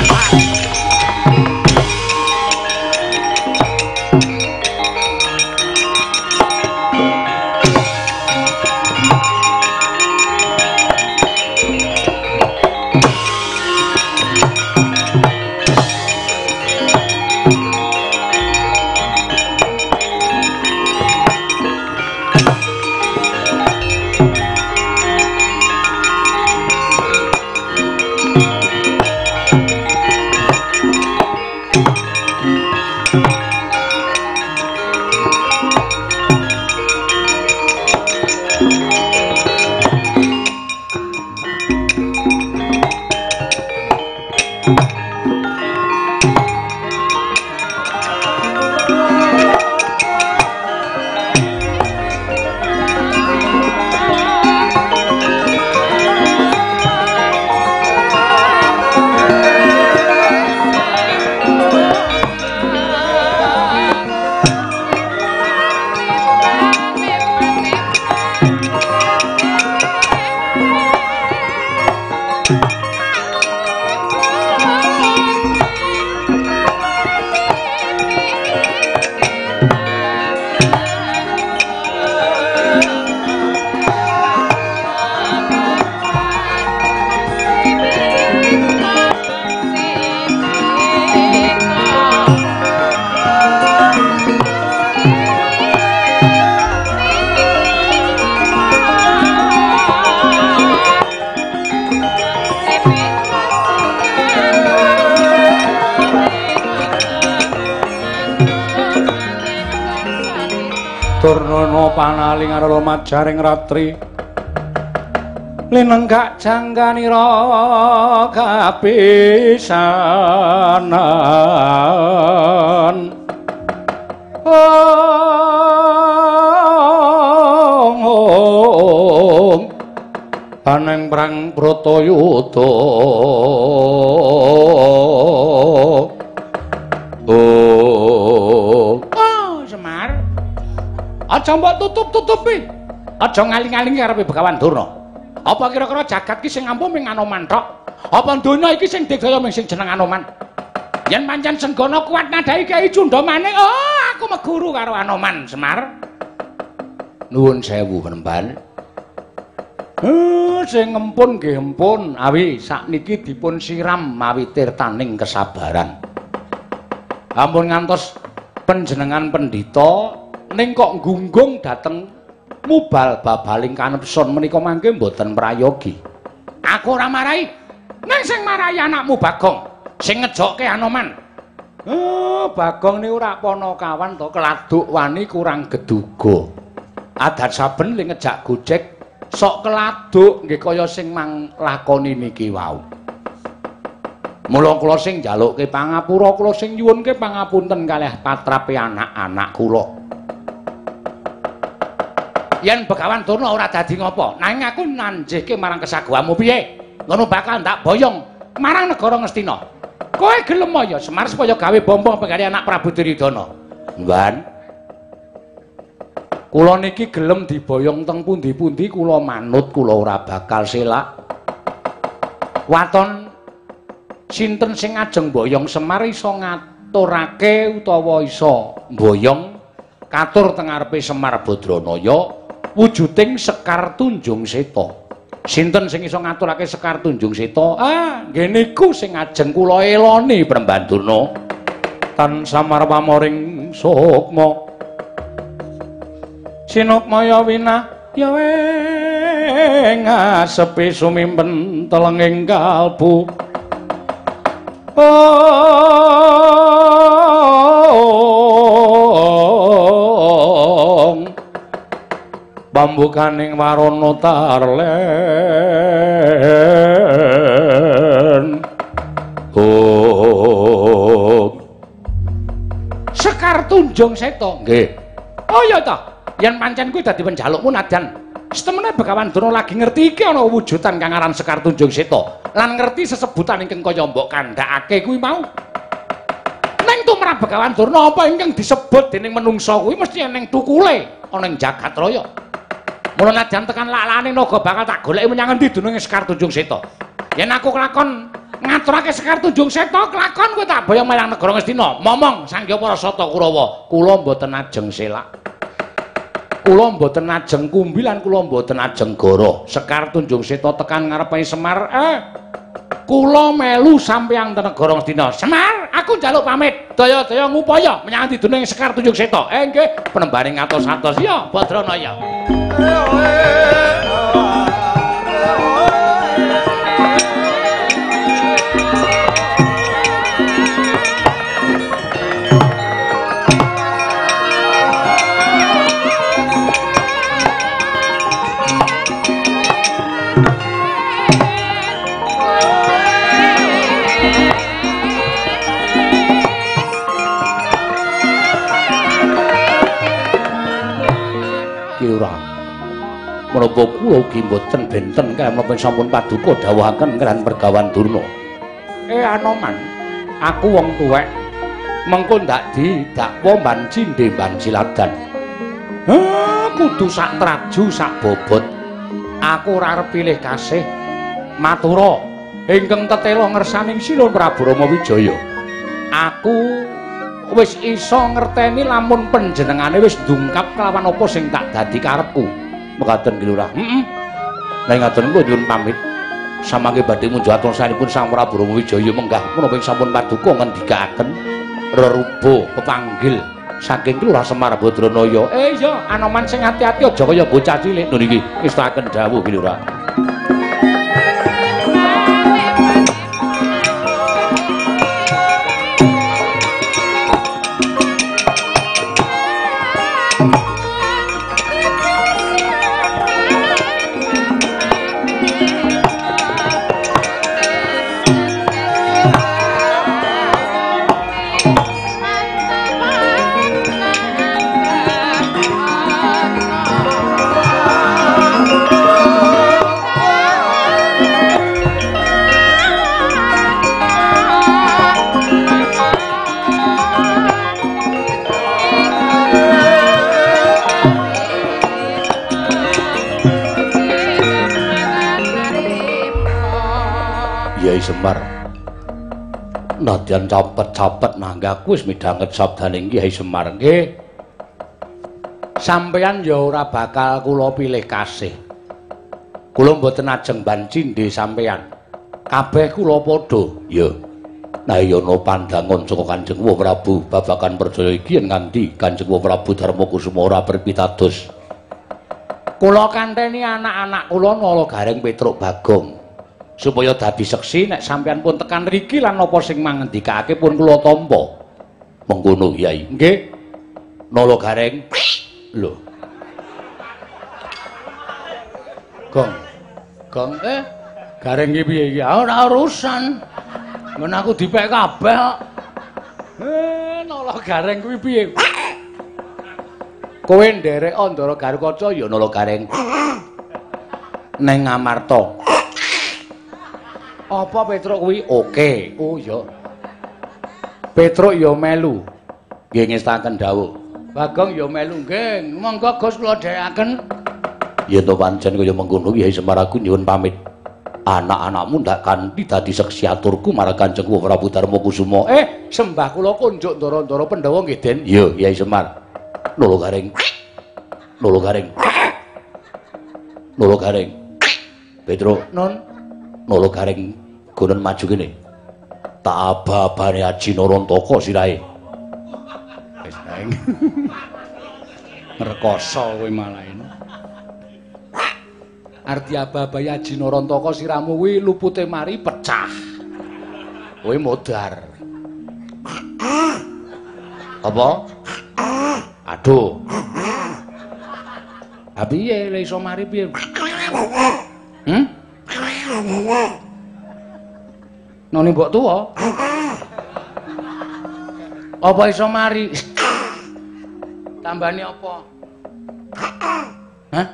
Durna panaling arala majaring ratri linenggak jangganira kapisanan paneng prang Bratayuda Semar aja mbok tutup-tutupi aja ngaling-alingi karepe Begawan Durna. Apa kira-kira jagat ki sing ampuh ming Anoman tok? Apa donya iki sing digaya ming sing jeneng Anoman? Yen pancen Senggana kuat nadai Kyai Cunda Manik, aku meguru karo Anoman, Semar. Nuwun sewu, Penemban. Sing ngempun nggih empun, awi sakniki dipun siram mawi tirtaning kesabaran. Ampun ngantos panjenengan pendhita ning kok nggunggung dateng mubal babaling kanepson menika mangke mboten prayogi. Aku ora marahi. Ning sing marahi anakmu Bagong sing ngejokke Anoman. Bagong niku ora ponokawan to, keladuk wani kurang geduga. Adat saben ling ngejak gojek sok keladuk nggih kaya sing mang lakoni niki wau. Mula kula sing njalukke pangapura, kula sing nyuwunke pangapunten kalih patrape anak-anak kula. Yen Begawan Durna ora dadi ngopo, nanging aku nanjihke marang kesaguhanmu piye? Ngono bakal ndak boyong marang negara Ngastina. Kowe gelem ya Semar supaya gawe bombong pegari anak Prabu Duryudana. Mban. Kula niki gelem diboyong teng pundi-pundi kula manut, kula ora bakal selak. Waton sinten sing ajeng boyong Semar iso ngaturake utawa iso boyong katur teng ngarepe Semar Badranaya wujuding Sekar Tunjung Seta. Sinten sing iso ngaturake Sekar Tunjung Seta? Nggih niku sing ajeng kula eloni Prembandurna. wetan samar pamoring sukma sinukmaya winah ya ngasepi sumimpen telenging kalbu pambukaning warana tarlen Sekar Tunjung Seta nggih oh iya ta yen pancen kuwi dadi penjalukmu najan setemene Begawan Durna lagi ngerti iki ana wujudan kang aran Sekar Tunjung Seta lan ngerti sesebutan ingkang kaya mbok kandhakake kuwi mau ning tumrap Begawan Durna apa ingkang disebut dening menungsa kuwi mesti ning tukule ana ing jagat raya mula najan tekan laklane naga bakal tak goleki menyang endi dununge Sekar Tunjung Seta yen aku kelakon ngaturake Sekar Tunjung Seta kelakon kowe tak boyong marang negara Ngastina momong Sangya Parasata Kurawa kula mboten ajeng selak kula mboten ajeng kumbi lan kula mboten ajeng goro Sekar Tunjung Seta tekan ngarepe Semar kula melu sampeyan te negara Ngastina Semar aku njaluk pamit daya-daya ngupaya menyang endi dununge Sekar Tunjung Seta nggih penembane ngatos-atos ya Badranaya menapa kula ugi mboten benten menapa sampun paduka dawuhaken kan Begawan Durna Anoman aku wong tuwek mengko ndak didakwa mban cindhe mban ciladan kudu sak traju sak bobot aku ora arep pilih kasih matura ingkang tetela ngersaning sira Prabu Rama Wijaya aku wis iso ngerteni lamun panjenengane wis ndungkap kelawan apa sing tak dadi karepku mekaten Kilurah nek ngaten kula nyuwun pamit samangke badhe munjuk atur sanipun Sang Prabu Rama Wijaya menggah menapa sampun paduka ngendikaken reruba pepanggil saking Kilurah Semar Badranaya iya Anoman sing ati-ati aja kaya bocah cilik lho niki ngestaken dawuh Kilurah Semar nadyan capet-capet nanggaku wis midhanget sabdaning Kyai Semar nggih sampeyan ya ora bakal kula pilih kasih kula mboten ajeng mban cindhe sampeyan kabeh kula padha ya nah ya ana pandangan saka Kanjeng Prabu babagan percaya iki yen nganti Kanjeng Prabu Darmakusuma ora berpitados kula kanteni anak-anak kula Nala Gareng Petruk Bagong supaya dadi seksi nek sampeyan pun tekan mriki lan apa sing mangendikake pun kula tampa. Mengkono Kyai. Nggih. Nala Gareng. Lho. Gong. Gong Gareng iki piye iki? Ora urusan. Men aku dipek kabeh kok. Nala Gareng kuwi piye? Kowe nderek Andara Garukaca ya Nala Gareng. Neng Ngamarta. Apa Petruk kuwi oke? Oh ya. Petruk ya melu. Nggih ngestaken dawuh. Bagong ya melu nggih. Monggo Gus kula dherekaken. Yen to pancen kaya mengkono Kyai Semar aku nyuwun pamit. Anak-anakmu ndak kanthi dadi seksi aturku marang Kanjeng Prabu Darmakusuma. Sembah kula kunjuk ndara-ndara Pandhawa nggih, Den. Iya, Kyai Semar. Nala Gareng. Nala Gareng. Nala Gareng. Petruk, Nun. Nala Gareng gonen maju kene. Tak aba-abane Aji Narantaka sirahe. wae. Ngrekoso kowe malah ini. Arti Ababa Yaji Narantaka siramu kuwi lupute mari pecah. Kowe modar. Apa? Aduh. Piye lek iso mari piye? Noni mbok tuwa? Apa iso mari? Tambani apa? Hah?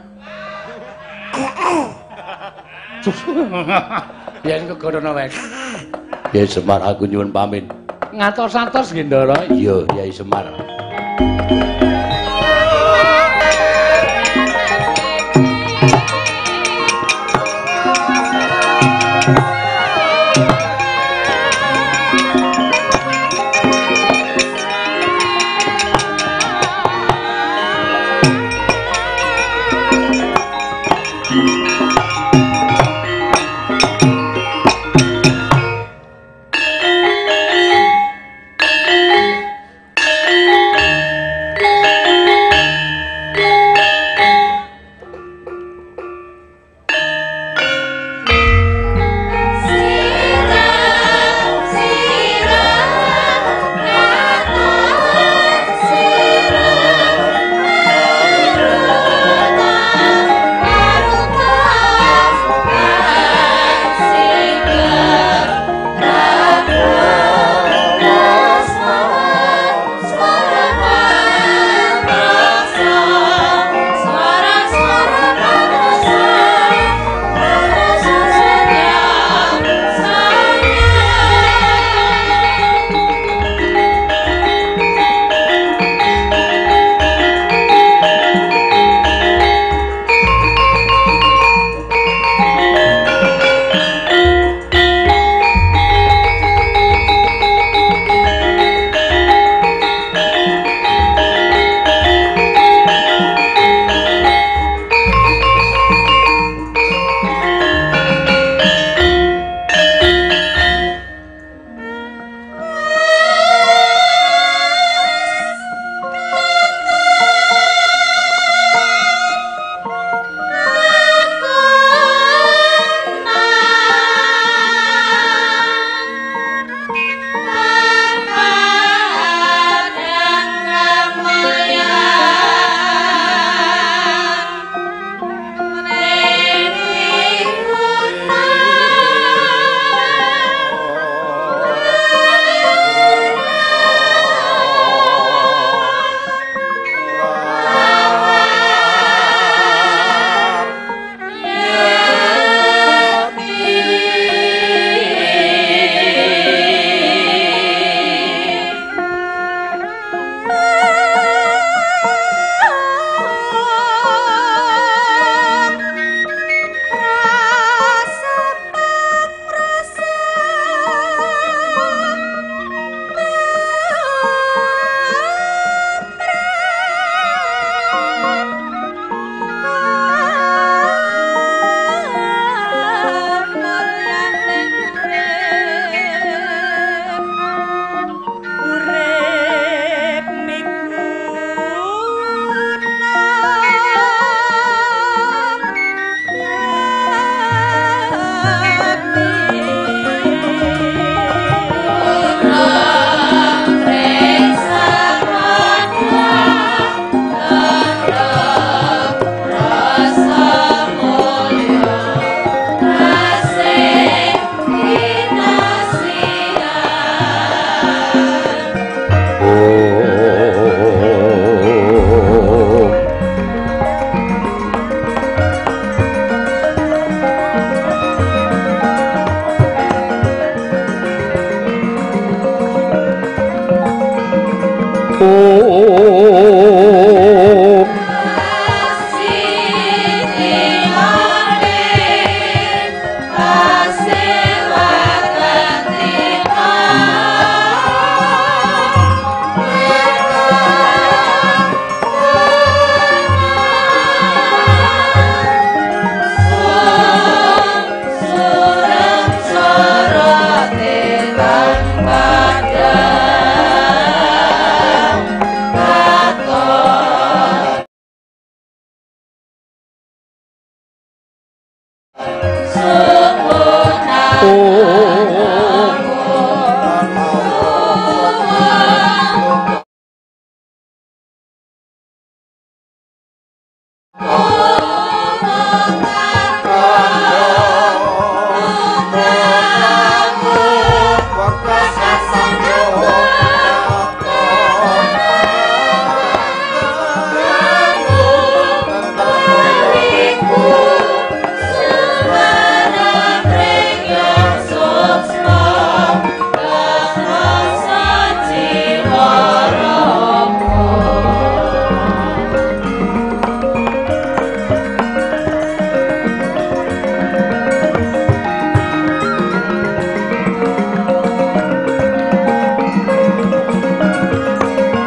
Yen kegono wis. Ya Semar aku nyuwun pamit. Ngatos-atos nggih Ndara. Iya, Yai Semar.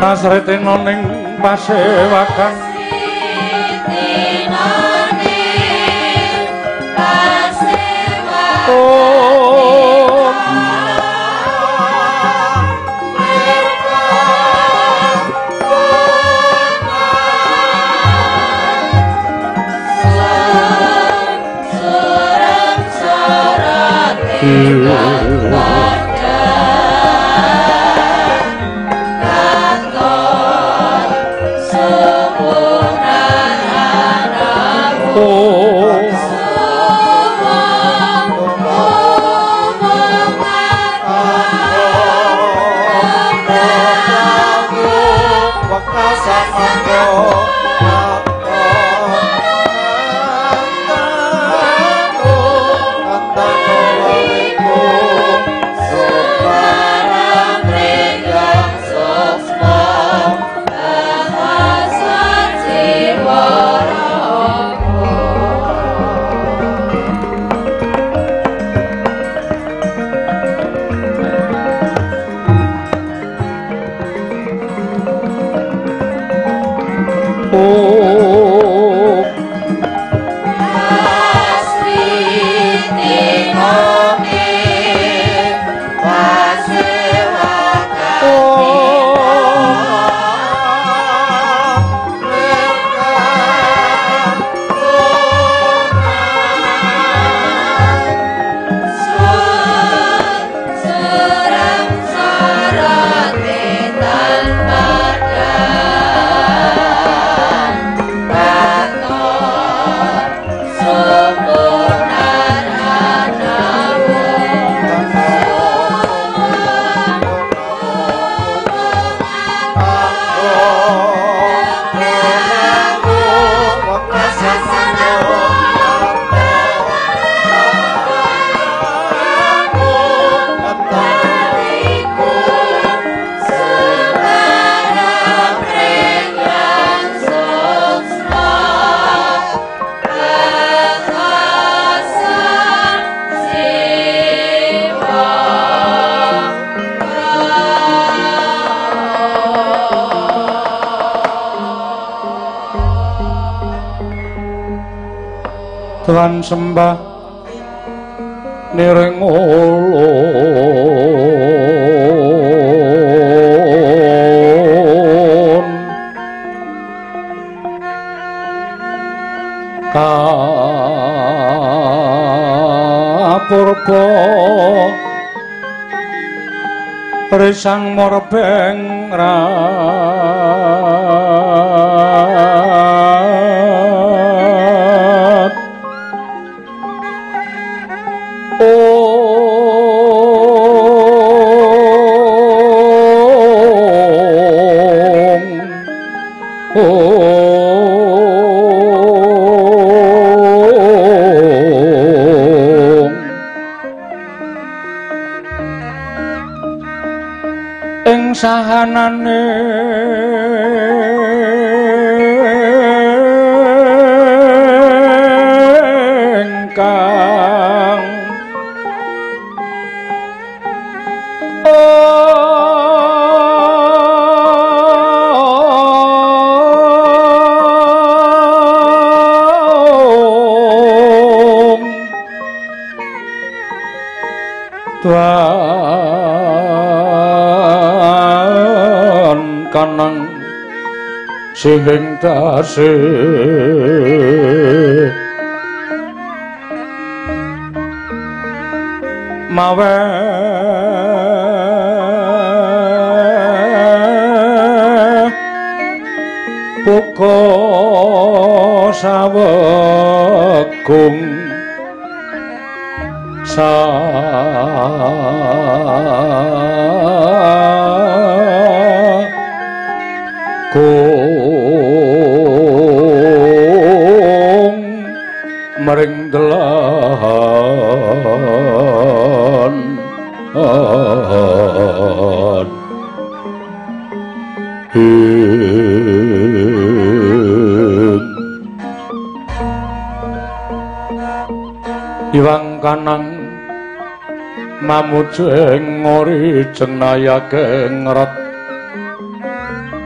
kasretena ning pasewakan Tuhan sembah niring ulun kapurba risang morbeng sahanane engkang kanang sing tasih mawe buka sawegung kung mering delan iwang kanang mamujeng ngori cenayake ngeret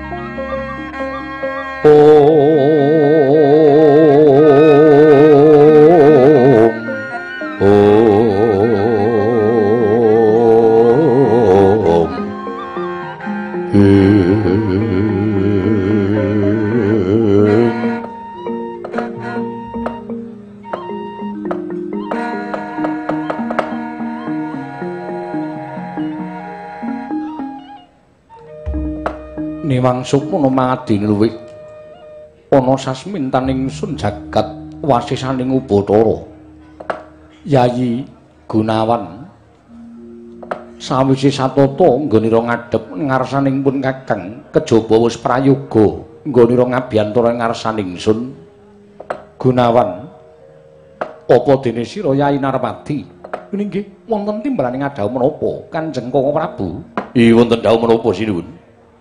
Niwang supana mangadini luwih ana sasmintaning sun jagat wasisaning Ubathara Yayi Gunawan sawise satata nggonira ngadhep ngarsaning pun Kakang kejaba wis prayoga nggonira ngabiyantara ngarsaning sun Gunawan apa dene sira Yayi Narpati nggih wonten timbalaning adhawu menapa Kanjeng Koko Prabu iya wonten dawuh menapa sinuwun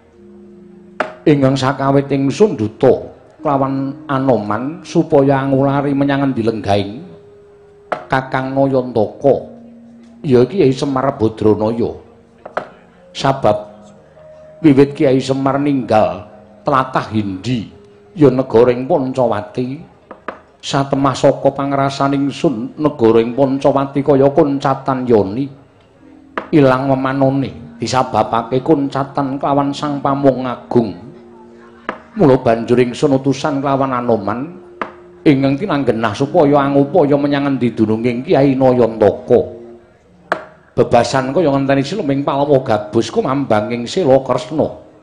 ingkang sakawit ingsun duta kelawan Anoman supaya ngulari menyang endi lenggaing Kakang Nayantaka ya Kyai Semar Badranaya sabab wiwit Kyai Semar ninggal tlatah Hindi ya negara ing Pancawati satemah saka pangrasaning sun negara ing Pancawati kaya Kuncatan Yoni ilang memanone disababake Kuncatan kelawan Sang Pamung Agung mula banjur ingsun utusan kelawan Anoman ingkang tinanggenah supaya angupaya menyang endi dununging Kyai Nayantaka bebasan kaya ngenteni sileming Palawa Gabus kumambanging Sela Kresna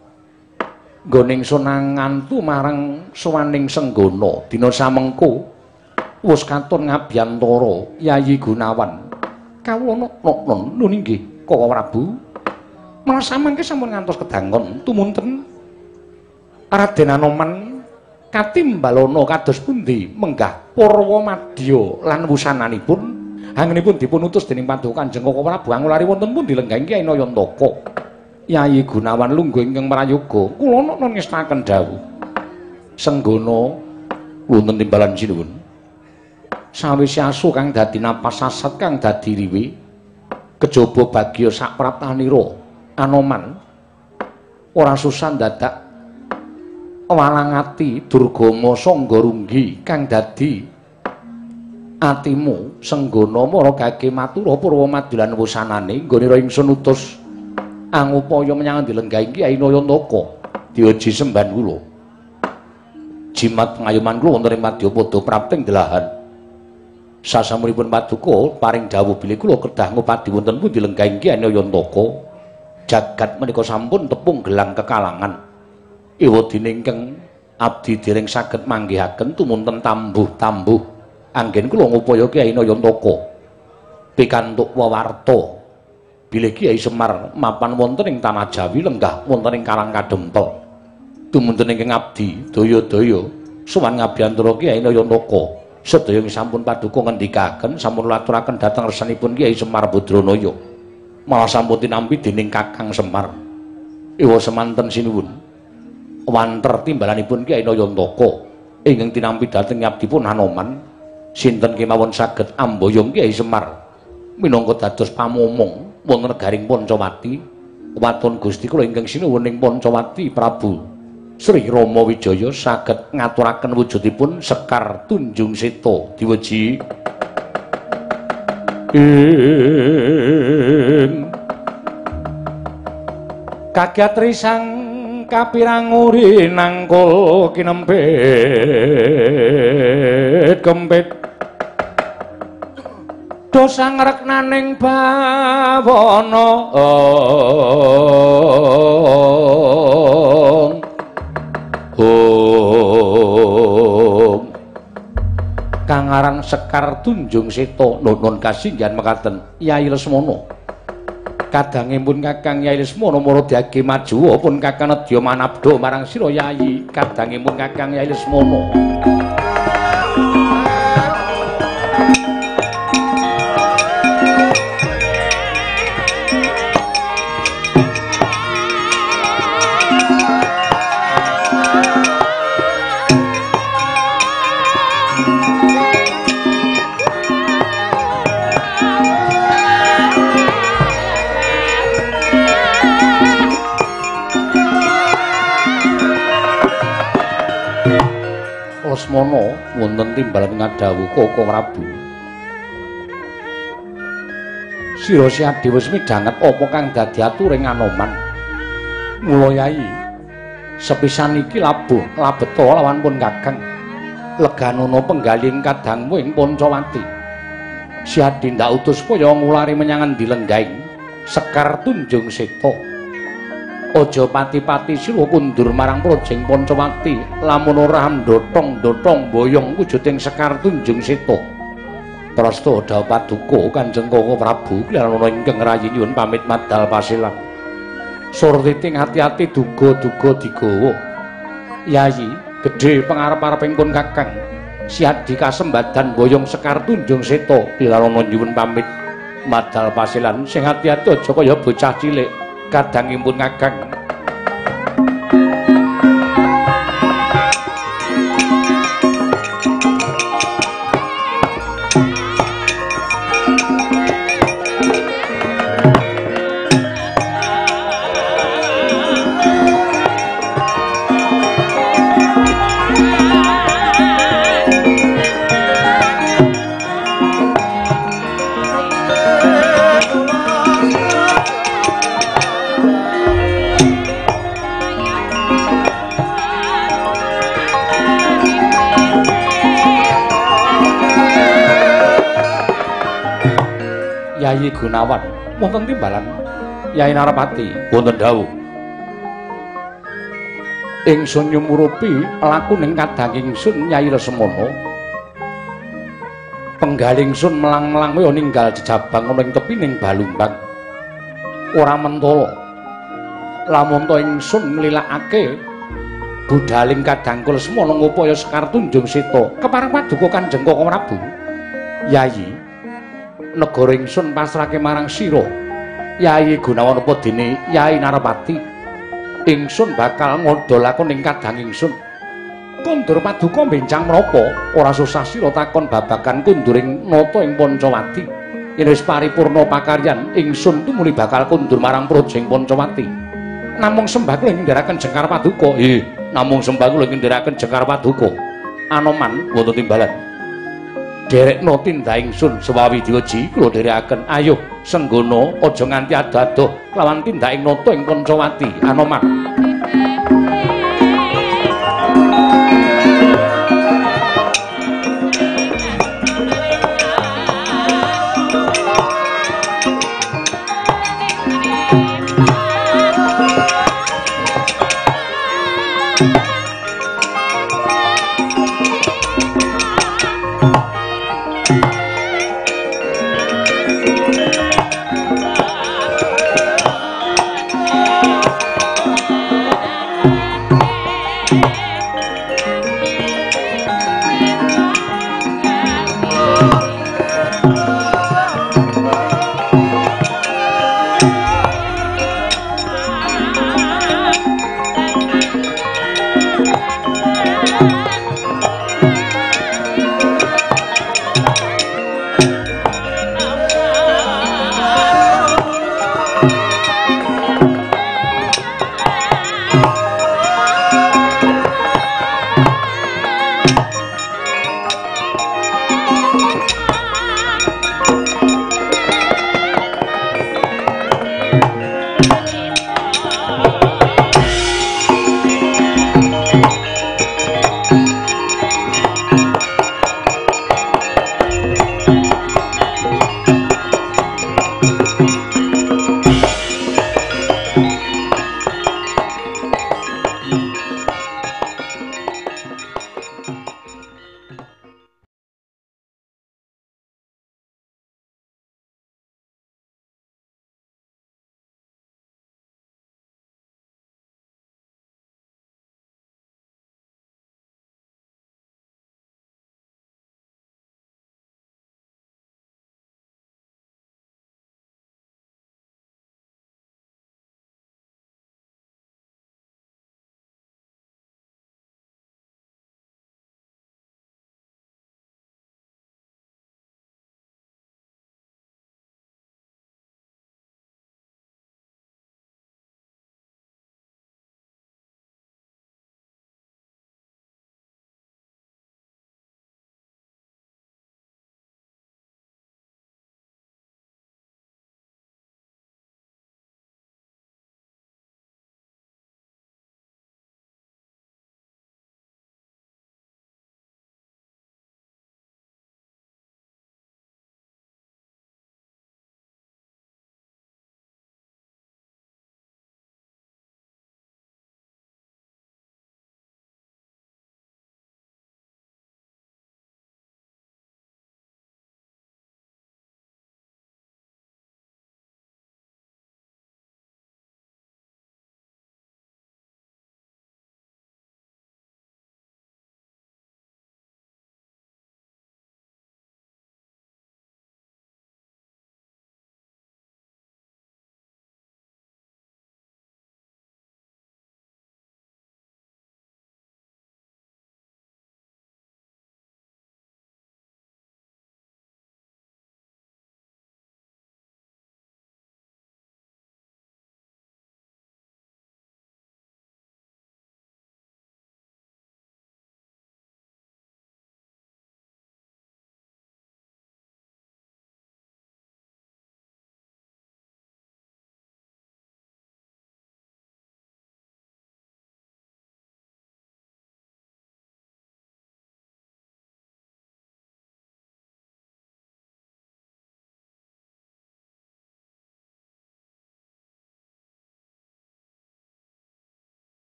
nggone ingsun ngantu marang suwaning senggana dina samengko wis katon ngabiyantara Yayi Gunawan kawula non lho nggih Koko Prabu malah samangke sampun ngantos kedangon tumunten Raden Anoman katimbalana kados pundi menggah Purwamadya lan wusananipun anggenipun dipun utus dening Paduka Kanjeng Koko Prabu angulari wonten pundi lenggahing Kyai Nayantaka Yayi Gunawan lungguh ingkang prayoga kula non ngestaken dawuh senggana wonten timbalan sinuwun sawise asu kang dadi napas sasat kang dadi riwe kejaba bagya sak praptanira Anoman ora susah dadak walang ati Durgama Sangga Runggi kang dadi atimu senggana mara gage matura Purwamadya lan wusanane nggonira ingsun utus angupaya menyang endi lenggahing Kyai Nayantaka diuji semban kula jimat ngayoman kula wonten ing Madyapada prapting delahan sasampunipun Paduka paring dawuh bilih kula kedah ngupadi wonten pundi lenggahing Kyai Nayantaka jagat menika sampun tepung gelang kekalangan ewadene ingkang abdi dereng saged manggihaken tumunten tambuh-tambuh anggen kula ngupaya Kyai Nayantaka pikantuk wewarta bilih Kyai Semar mapan wonten ing tanah Jawi lenggah wonten ing Karang Kadempel tumunten ingkang abdi daya-daya sowan ngabiyantara Kyai Nayantaka sedaya sampun Paduka ngendikaken sampun laturaken dhateng resanipun Kyai Semar Badranaya malah sampun tinampi dening Kakang Semar ewa semanten sinuwun wanter timbalanipun Kyai Nayantaka ingkang tinampi dhateng abdipun Anoman sinten kemawon saged amboyong Kyai Semar minangka dados pamomong wonten negaring Pancawati waton Gusti kula ingkang sinuwun ing Pancawati Prabu Sri Rama Wijaya saged ngaturaken wujudipun Sekar Tunjung Seta diweji kagiat risang kapirang uri nangkul kinempit kempit dosa ngreknaning bawana kang aran Sekar Tunjung Seta nuwun kasinggihan mekaten Yayi Lesmana kadangipun Kakang Yayi Lesmana mara diage maju pun Kakang nedya manabda marang sira Yayi kadangipun Kakang Yayi Lesmana Lesmana wonten timbalan ngadhawuh Koko Prabu. Sira Si Adi wis midhanget apa kang dadi aturing Anoman. Mula Yai sepisan iki labuh labeta lawan pun Kakang leganana penggaling kadangmu ing Pancawati. Si Adi ndak utus supaya ngulari menyang endi Lenggaing Sekar Tunjung Seta. Aja pati-pati sira kundur marang Projeng Pancawati lamun ora ndothong-ndothong boyong wujuding Sekar Tunjung Seta. Prasta dawuh paduka Kanjeng Koko Prabu kaliyan ingkang rayi nyuwun pamit madal pasilan. Surtiting hati-hati duga-duga digawa. Yayi gedhe pangarep-areping pun Kakang Si Adi kasembadan boyong Sekar Tunjung Seta kaliyan nyuwun pamit madal pasilan. Sing hati-hati aja kaya bocah cilik kadangipun Kakang. Yayi Gunawan wonten timbalan Yai Narapati wonten dawuh ingsun nyumurupi lakuning kadang ingsun Yai Lesmana penggaling sun melang-melang kaya ninggal jejabang ana ing tepining Balumbang ora mentala lamun to ingsun nglilakake budhaling kadangku Lesmana ngupaya Sekar Tunjung Seta kepareng paduka Kanjeng Koko Prabu. Yayi negara ingsun pasrahke marang sira Yai Gunawan apa dene Yai Narapati ingsun bakal ngodolakon ing kadang ingsun kundur paduka benjang menapa ora susah sira takon babagan kunduring nata ing Pancawati yen wis paripurna pakaryan ingsun tumuli bakal kundur marang Projeng Pancawati namung sembah kula ngendharaken Jengkar Paduka namung sembah kula ngendharaken Jengkar Paduka Anoman wonten timbalan derekno tindak ingsun sewawi diwaji kula dherekaken ayo senggana aja nganti ado-ado lawan tindak ing nata ing Pancawati Anoman.